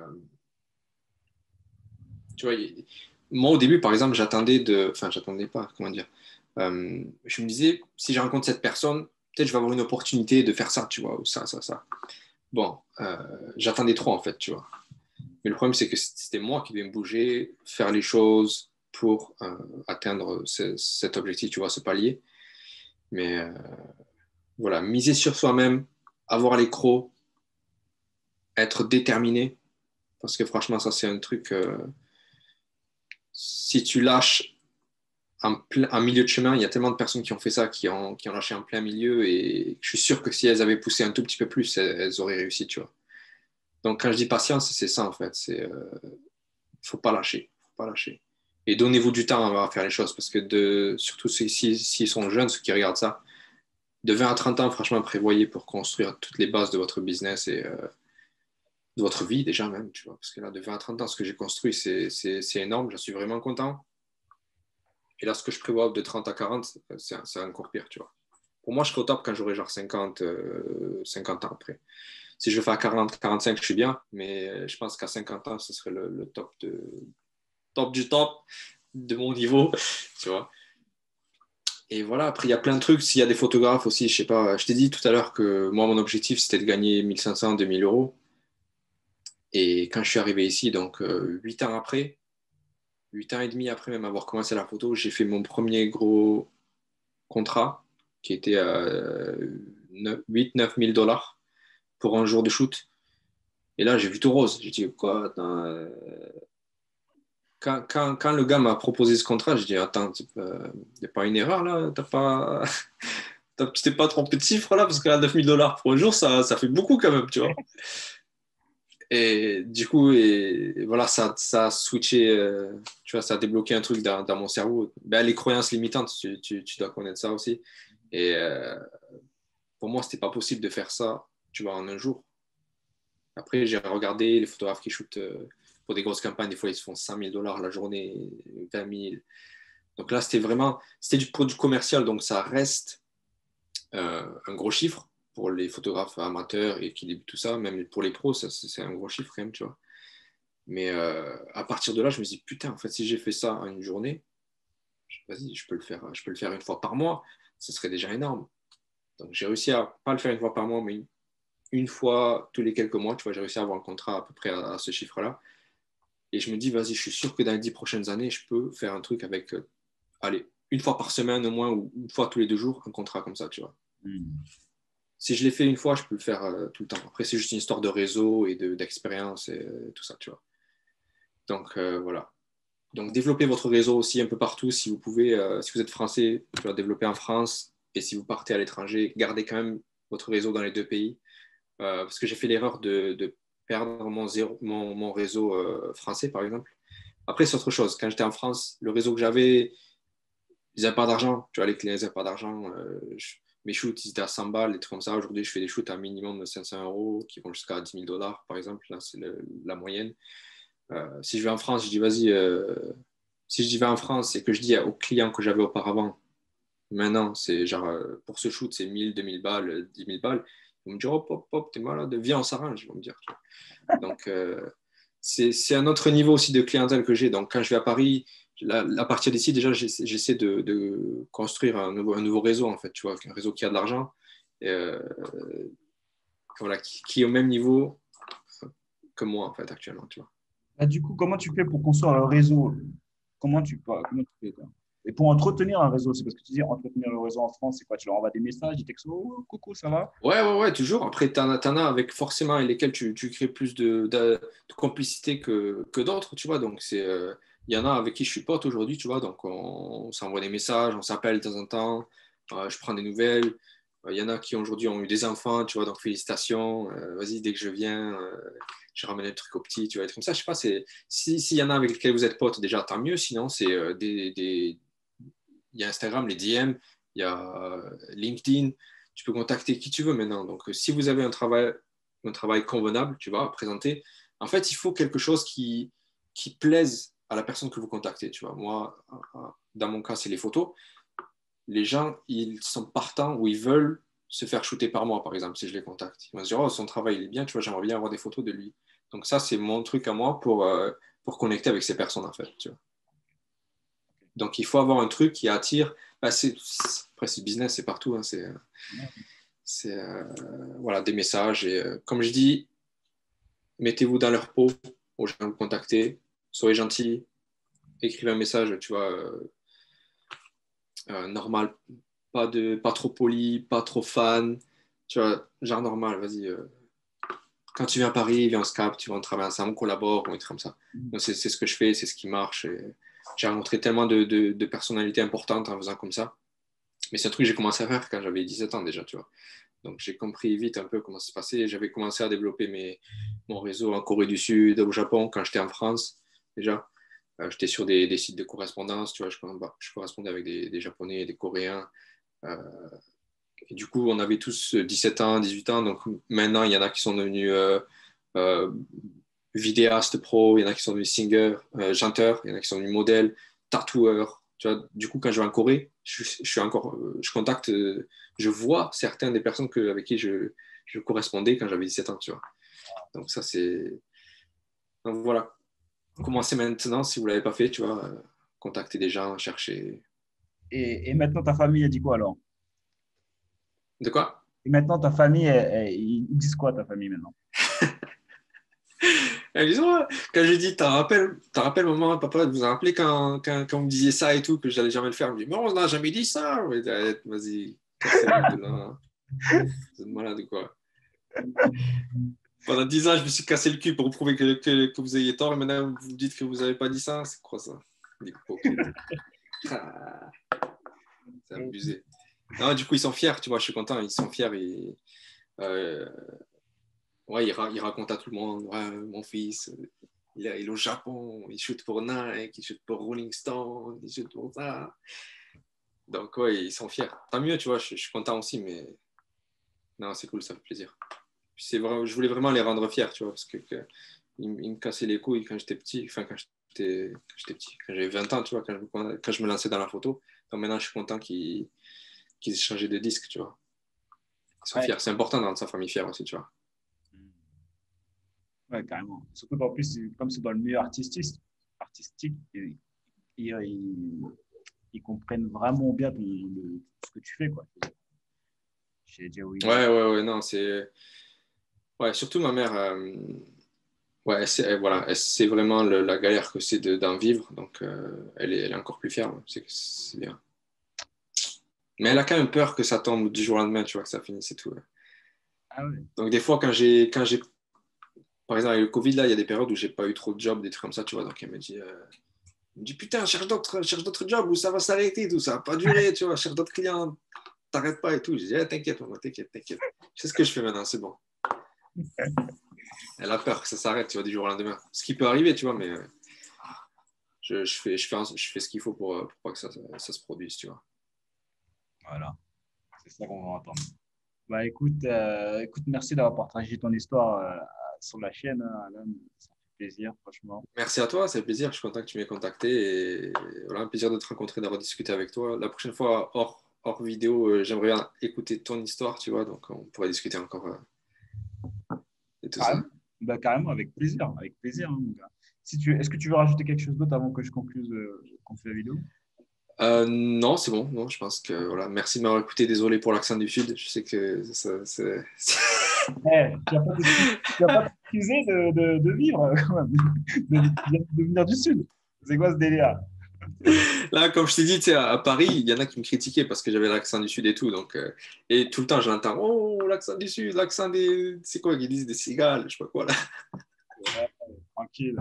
tu vois, moi, au début, par exemple, j'attendais pas, comment dire. Je me disais, si je rencontre cette personne, peut-être je vais avoir une opportunité de faire ça, tu vois, ou ça. Bon, j'attendais trop, en fait, tu vois. Mais le problème, c'est que c'était moi qui devais me bouger, faire les choses pour atteindre cet objectif, tu vois, ce palier. Mais voilà, miser sur soi-même, avoir les crocs, être déterminé, parce que franchement, ça, c'est un truc, si tu lâches un milieu de chemin, il y a tellement de personnes qui ont fait ça, qui ont lâché en plein milieu, et je suis sûr que si elles avaient poussé un tout petit peu plus, elles auraient réussi, tu vois. Donc, quand je dis patience, c'est ça, en fait. Faut pas lâcher. Faut pas lâcher. Et donnez-vous du temps à faire les choses, parce que surtout s'ils sont jeunes, ceux qui regardent ça, de 20 à 30 ans, franchement, prévoyez pour construire toutes les bases de votre business et de votre vie déjà même, tu vois. Parce que là, de 20 à 30 ans, ce que j'ai construit, c'est énorme. J'en suis vraiment content. Et là, ce que je prévois de 30 à 40, c'est encore pire, tu vois. Pour moi, je serai au top quand j'aurai genre 50 ans après. Si je le fais à 40, 45, je suis bien, mais je pense qu'à 50 ans, ce serait le top du top de mon niveau, tu vois. Et voilà, après, il y a plein de trucs. S'il y a des photographes aussi, je sais pas, je t'ai dit tout à l'heure que moi, mon objectif, c'était de gagner 1500, 2000 euros. Et quand je suis arrivé ici, donc 8 ans après, 8 ans et demi après même avoir commencé la photo, j'ai fait mon premier gros contrat qui était à 8-9 000 dollars pour un jour de shoot. Et là, j'ai vu tout rose. J'ai dit, quoi, attends, quand le gars m'a proposé ce contrat, j'ai dit, attends, il n'y a pas une erreur là? Tu t'es pas trompé de chiffre là? Parce que là, 9 000 dollars pour un jour, ça fait beaucoup quand même, tu vois. Et du coup, et voilà, ça a switché, tu vois, ça a débloqué un truc dans mon cerveau. Ben, les croyances limitantes, tu dois connaître ça aussi. Et pour moi, c'était pas possible de faire ça, tu vois, en un jour. Après, j'ai regardé les photographes qui shootent pour des grosses campagnes, des fois, ils se font 5 000 dollars la journée, 20 000. Donc là, c'était pour du commercial, donc ça reste un gros chiffre pour les photographes amateurs et qui débutent tout ça, même pour les pros, c'est un gros chiffre quand même, tu vois. Mais à partir de là, je me dis, putain, en fait, si j'ai fait ça en une journée, vas-y, je peux le faire une fois par mois, ce serait déjà énorme. Donc j'ai réussi à pas le faire une fois par mois, mais une fois tous les quelques mois, tu vois, j'ai réussi à avoir un contrat à peu près à ce chiffre-là. Et je me dis, vas-y, je suis sûr que dans les 10 prochaines années, je peux faire un truc avec, allez, une fois par semaine au moins, ou une fois tous les 2 jours, un contrat comme ça, tu vois. Hmm. Si je l'ai fait une fois, je peux le faire tout le temps. Après, c'est juste une histoire de réseau et d'expérience et tout ça, tu vois. Donc, voilà. Donc, développez votre réseau aussi un peu partout. Si vous pouvez, si vous êtes français, tu vas développer en France. Et si vous partez à l'étranger, gardez quand même votre réseau dans les deux pays. Parce que j'ai fait l'erreur de perdre mon réseau français, par exemple. Après, c'est autre chose. Quand j'étais en France, le réseau que j'avais, ils n'avaient pas d'argent. Tu vois, les clients, ils n'avaient pas d'argent. Mes shoots, ils étaient à 100 balles, des trucs comme ça. Aujourd'hui, je fais des shoots à un minimum de 500 euros qui vont jusqu'à 10 000 dollars, par exemple. Là, c'est la moyenne. Si je vais en France, je dis, vas-y, si je vais en France et que je dis aux clients que j'avais auparavant, maintenant, c'est genre, pour ce shoot, c'est 1000, 2000 balles, 10 000 balles. Ils vont me dire, hop, hop, hop, t'es malade, viens, on s'arrange, ils vont me dire. Tu vois. Donc, c'est un autre niveau aussi de clientèle que j'ai. Donc, quand je vais à Paris, à partir d'ici, déjà, j'essaie de construire un nouveau réseau, en fait, tu vois, un réseau qui a de l'argent, voilà, qui est au même niveau que moi, en fait, actuellement, tu vois. Ah, du coup, comment tu fais pour construire un réseau? Comment tu fais, toi? Et pour entretenir un réseau, c'est parce que tu dis entretenir le réseau en France, c'est quoi? Tu leur envoies des messages, des textos, oh, coucou, ça va? Ouais, toujours. Après, t'en as avec forcément avec lesquels tu crées plus de complicité que d'autres, tu vois. Donc, il y en a avec qui je suis pote aujourd'hui, tu vois. Donc, on s'envoie des messages, on s'appelle de temps en temps, je prends des nouvelles. Il y en a qui aujourd'hui ont eu des enfants, tu vois. Donc, félicitations. Vas-y, dès que je viens, je ramène des trucs aux petits, tu vois. Des trucs comme ça, je sais pas. S'il y en a avec lesquels vous êtes potes, déjà, tant mieux. Sinon, c'est il y a Instagram, les DM, il y a LinkedIn. tu peux contacter qui tu veux maintenant. Donc, si vous avez un travail convenable, tu vois, à présenter, en fait, il faut quelque chose qui plaise à la personne que vous contactez. Tu vois. Moi, dans mon cas, c'est les photos. Les gens, ils sont partants ou ils veulent se faire shooter par moi, par exemple, si je les contacte. Ils vont se dire, oh, son travail, il est bien, tu vois, j'aimerais bien avoir des photos de lui. Donc ça, c'est mon truc à moi pour connecter avec ces personnes, en fait. Tu vois. Donc, il faut avoir un truc qui attire. Bah, après, c'est business, c'est partout. Hein, c'est voilà, des messages. Et comme je dis, mettez-vous dans leur peau aux gens que vous contactez. Soyez gentils. Écrivez un message, tu vois, normal. Pas trop poli, pas trop fan. Tu vois, genre normal, vas-y. Quand tu viens à Paris, viens, on se capte, tu vas, on travaille ensemble, on collabore, on est comme ça. Donc, c'est ce que je fais, c'est ce qui marche. Et j'ai rencontré tellement de personnalités importantes en faisant comme ça. Mais c'est un truc que j'ai commencé à faire quand j'avais 17 ans déjà, tu vois. Donc, j'ai compris vite un peu comment ça se passait. J'avais commencé à développer mon réseau en Corée du Sud, au Japon, quand j'étais en France, déjà. J'étais sur des sites de correspondance, tu vois. Je correspondais avec des Japonais, des Coréens. Euh, et du coup, on avait tous 17 ans, 18 ans. Donc, maintenant, il y en a qui sont devenus euh, vidéastes pro, il y en a qui sont devenus singers, chanteurs, il y en a qui sont devenus modèles, tatoueurs. Tu vois, du coup, quand je vais en Corée, je contacte, je vois certaines des personnes avec qui je correspondais quand j'avais 17 ans, tu vois. Donc ça, c'est... Donc voilà, commencez maintenant si vous ne l'avez pas fait, tu vois, contactez des gens, cherchez... Et maintenant, ta famille, elle dit quoi alors? De quoi? Et maintenant, ta famille, ils disent quoi, ta famille, maintenant? Elle dit, ouais. Quand j'ai dit, t'en rappelles, maman, papa, vous vous rappelez quand vous me disiez ça et tout, que j'allais jamais le faire. Je me dis, mais on n'a jamais dit ça. Ouais, vas-y, cassez-vous de là. Vous êtes malade ou quoi? Pendant 10 ans, je me suis cassé le cul pour prouver que vous ayez tort, et maintenant vous me dites que vous n'avez pas dit ça. C'est quoi ça? Hypocrite. Ah, c'est abusé. Non, du coup, ils sont fiers, tu vois, je suis content, ils sont fiers. Euh, ouais, ils racontent à tout le monde, ouais, mon fils, il est au Japon, il shoot pour Nike, il shoot pour Rolling Stone, il shoot pour ça. Donc, ouais, ils sont fiers. Tant mieux, tu vois, je suis content aussi, mais non, c'est cool, ça fait plaisir. Puis je voulais vraiment les rendre fiers, tu vois, parce ils me cassaient les couilles quand j'étais petit, enfin, quand j'étais petit, quand j'avais 20 ans, tu vois, quand je me lançais dans la photo. Donc maintenant, je suis content qu'ils aient changé de disque, tu vois. Ils sont Ouais, fiers. C'est important de rendre sa famille fière aussi, tu vois. ouais, carrément. Surtout qu'en plus, comme c'est dans le milieu artistique ils comprennent vraiment bien ce que tu fais, quoi. Chez Joey. Ouais, non, c'est. Ouais, surtout ma mère, ouais, voilà, elle sait vraiment la galère que c'est d'en vivre, donc elle est encore plus fière, ouais. C'est bien. Mais elle a quand même peur que ça tombe du jour au lendemain, tu vois, que ça finisse et tout, ouais. Ah ouais. Donc des fois, par exemple, avec le Covid, là, il y a des périodes où j'ai pas eu trop de jobs, des trucs comme ça, tu vois, donc elle me dit putain, cherche d'autres jobs où ça va s'arrêter, tout ça va pas durer, tu vois, cherche d'autres clients, t'arrêtes pas et tout. Je dis, t'inquiète, maman, t'inquiète. Je sais ce que je fais maintenant, c'est bon. Elle a peur que ça s'arrête, tu vois, du jour au lendemain. Ce qui peut arriver, tu vois, mais je fais ce qu'il faut pour pas que ça se produise, tu vois. Voilà, c'est ça qu'on va entendre. Bah écoute, merci d'avoir partagé ton histoire sur la chaîne, hein, Alan. Ça fait plaisir, franchement. Merci à toi, c'est un plaisir. Je suis content que tu m'aies contacté. Et voilà, un plaisir de te rencontrer, d'avoir discuté avec toi. La prochaine fois, hors vidéo, j'aimerais bien écouter ton histoire, tu vois, donc on pourrait discuter encore de tout Carrément, ça. bah, carrément, avec plaisir, hein, mon gars. Est-ce que tu veux rajouter quelque chose d'autre avant que je concluse la vidéo? Non, c'est bon. Non, je pense que voilà. Merci de m'avoir écouté. Désolé pour l'accent du Sud. Je sais que Tu vas pas t'excuser de vivre, quand même, de venir du Sud. C'est quoi ce délire? Là, comme je t'ai dit, tu sais, à Paris, il y en a qui me critiquaient parce que j'avais l'accent du Sud et tout. Donc, et tout le temps, je l'entends. Oh, l'accent du Sud, l'accent des. C'est quoi qu'ils disent des cigales, je sais pas quoi là. Ouais, tranquille.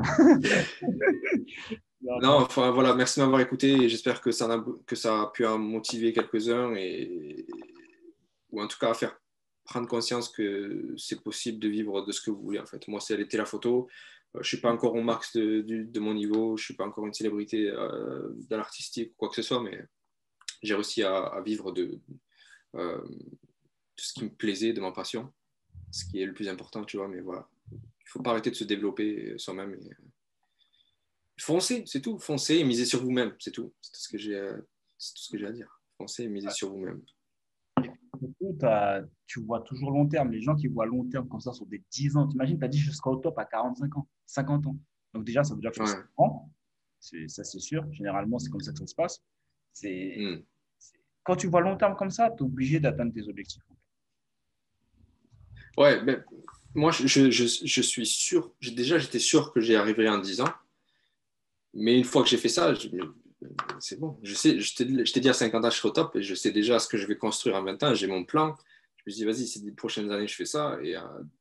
Non, Non, enfin voilà, merci de m'avoir écouté et j'espère que ça a pu en motiver quelques-uns ou en tout cas faire prendre conscience que c'est possible de vivre de ce que vous voulez en fait. Moi, c'est été la photo. Je ne suis pas encore au max de mon niveau, je ne suis pas encore une célébrité dans l'artistique ou quoi que ce soit, mais j'ai réussi à vivre euh, tout ce qui me plaisait, de ma passion, ce qui est le plus important, tu vois. Mais voilà, il ne faut pas arrêter de se développer soi-même. Foncez, c'est tout. Foncez et misez sur vous-même, c'est tout. C'est tout ce que j'ai à dire. Foncez et misez sur vous-même. Surtout, tu vois toujours long terme. Les gens qui voient long terme comme ça sur des 10 ans, t'imagines, tu as dit je serai au top à 45 ans, 50 ans. Donc déjà, ça veut dire que je suis Ouais. grand. Ça, c'est sûr. Généralement, c'est comme ça que ça se passe. Mm. Quand tu vois long terme comme ça, tu es obligé d'atteindre tes objectifs. Ouais, mais moi, je suis sûr. J'étais sûr que j'y arriverais en 10 ans. Mais une fois que j'ai fait ça, c'est bon. Je t'ai dit à 50 ans, je serai au top et je sais déjà ce que je vais construire en 20 ans. J'ai mon plan. Je me dis, vas-y, ces 10 prochaines années, je fais ça. Et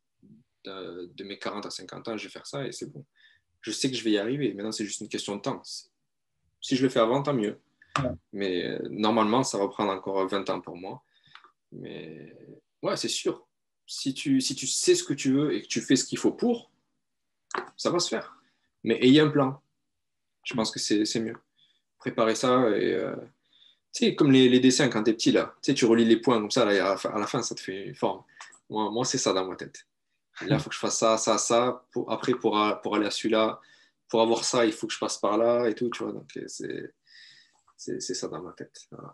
de mes 40 à 50 ans, je vais faire ça et c'est bon. Je sais que je vais y arriver. Maintenant, c'est juste une question de temps. Si je le fais avant, tant mieux. Ouais. Mais normalement, ça va prendre encore 20 ans pour moi. Mais ouais, c'est sûr. Si tu sais ce que tu veux et que tu fais ce qu'il faut pour, ça va se faire. Mais ayez un plan. Je pense que c'est mieux. Préparer ça et tu sais, comme les dessins quand t'es petit là, tu sais, tu relis les points comme ça, là, et à la fin, ça te fait une forme. Moi c'est ça dans ma tête. Et là, il faut que je fasse ça, ça, ça. Après, pour aller à celui-là, pour avoir ça, il faut que je passe par là et tout, tu vois. Donc, c'est ça dans ma tête. Voilà.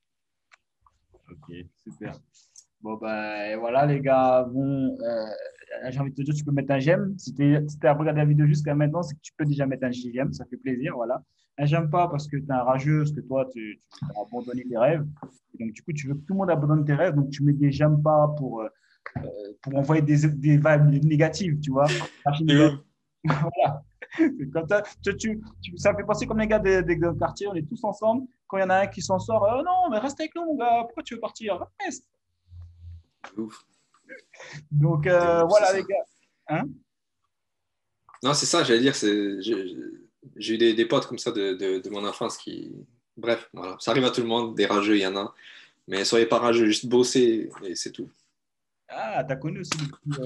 Ok, super. Bon, ben voilà, les gars. Bon, j'ai envie de te dire, tu peux mettre un j'aime. Si tu as regardé la vidéo jusqu'à maintenant, c'est que tu peux déjà mettre un j'aime. Ça fait plaisir. Voilà. Un j'aime pas parce que tu es un rageux, parce que toi, tu as abandonné tes rêves. Et donc, du coup, tu veux que tout le monde abandonne tes rêves. Donc, tu mets des j'aime pas pour envoyer des vibes négatives, tu vois. Archi négatif. Voilà. Comme ça, ça fait penser comme les gars des quartiers, on est tous ensemble. Quand il y en a un qui s'en sort, non, mais reste avec nous, mon gars. Pourquoi tu veux partir? Reste. Ouf. Donc, C'est voilà, les ça. gars. Hein? Non, c'est ça, j'allais dire. J'ai eu des potes comme ça de mon enfance qui. Bref, voilà. Ça arrive à tout le monde. Des rageux, il y en a. Mais soyez pas rageux, juste bossez et c'est tout. Ah, t'as connu aussi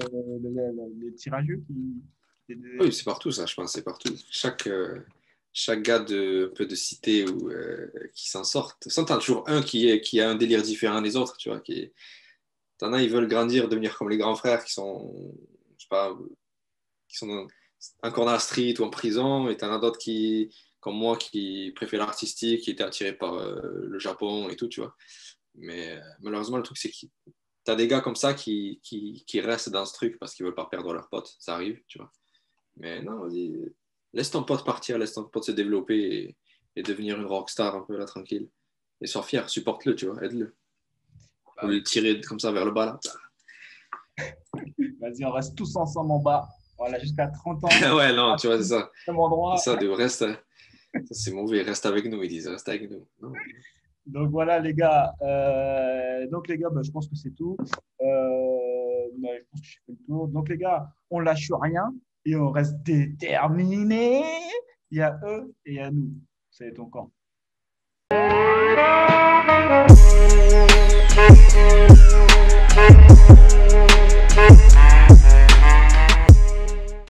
les petits rageux Oui, c'est partout ça, je pense, c'est partout. Chaque gars un peu de cité ou qui s'en sortent. Sans t'en as toujours un qui a un délire différent des autres, tu vois. T'en as, ils veulent grandir, devenir comme les grands frères qui sont, je sais pas, qui sont encore dans la street ou en prison, et t'en as d'autres comme moi, qui préfèrent l'artistique, qui étaient attirés par le Japon et tout, tu vois. Mais malheureusement, le truc, c'est que t'as des gars comme ça qui restent dans ce truc parce qu'ils veulent pas perdre leurs potes. Ça arrive, tu vois. Mais non, vas-y, laisse ton pote partir, laisse ton pote se développer et devenir une rockstar un peu là, tranquille. Et sois fier, supporte-le, tu vois, aide-le. Ou Bah le oui. tirer comme ça vers le bas, là. Vas-y, on reste tous ensemble en bas. Voilà, jusqu'à 30 ans. Ouais, non, À tu vois, c'est tous, ça. même C'est endroit. ça, de reste. Ça, c'est mauvais, reste avec nous, ils disent, reste avec nous. Non. Donc voilà les gars. Bah, je pense que c'est tout. Je pense que j'ai fait le tour. Donc les gars, on lâche rien et on reste déterminés. Il y a eux et il y a nous. C'est ton camp.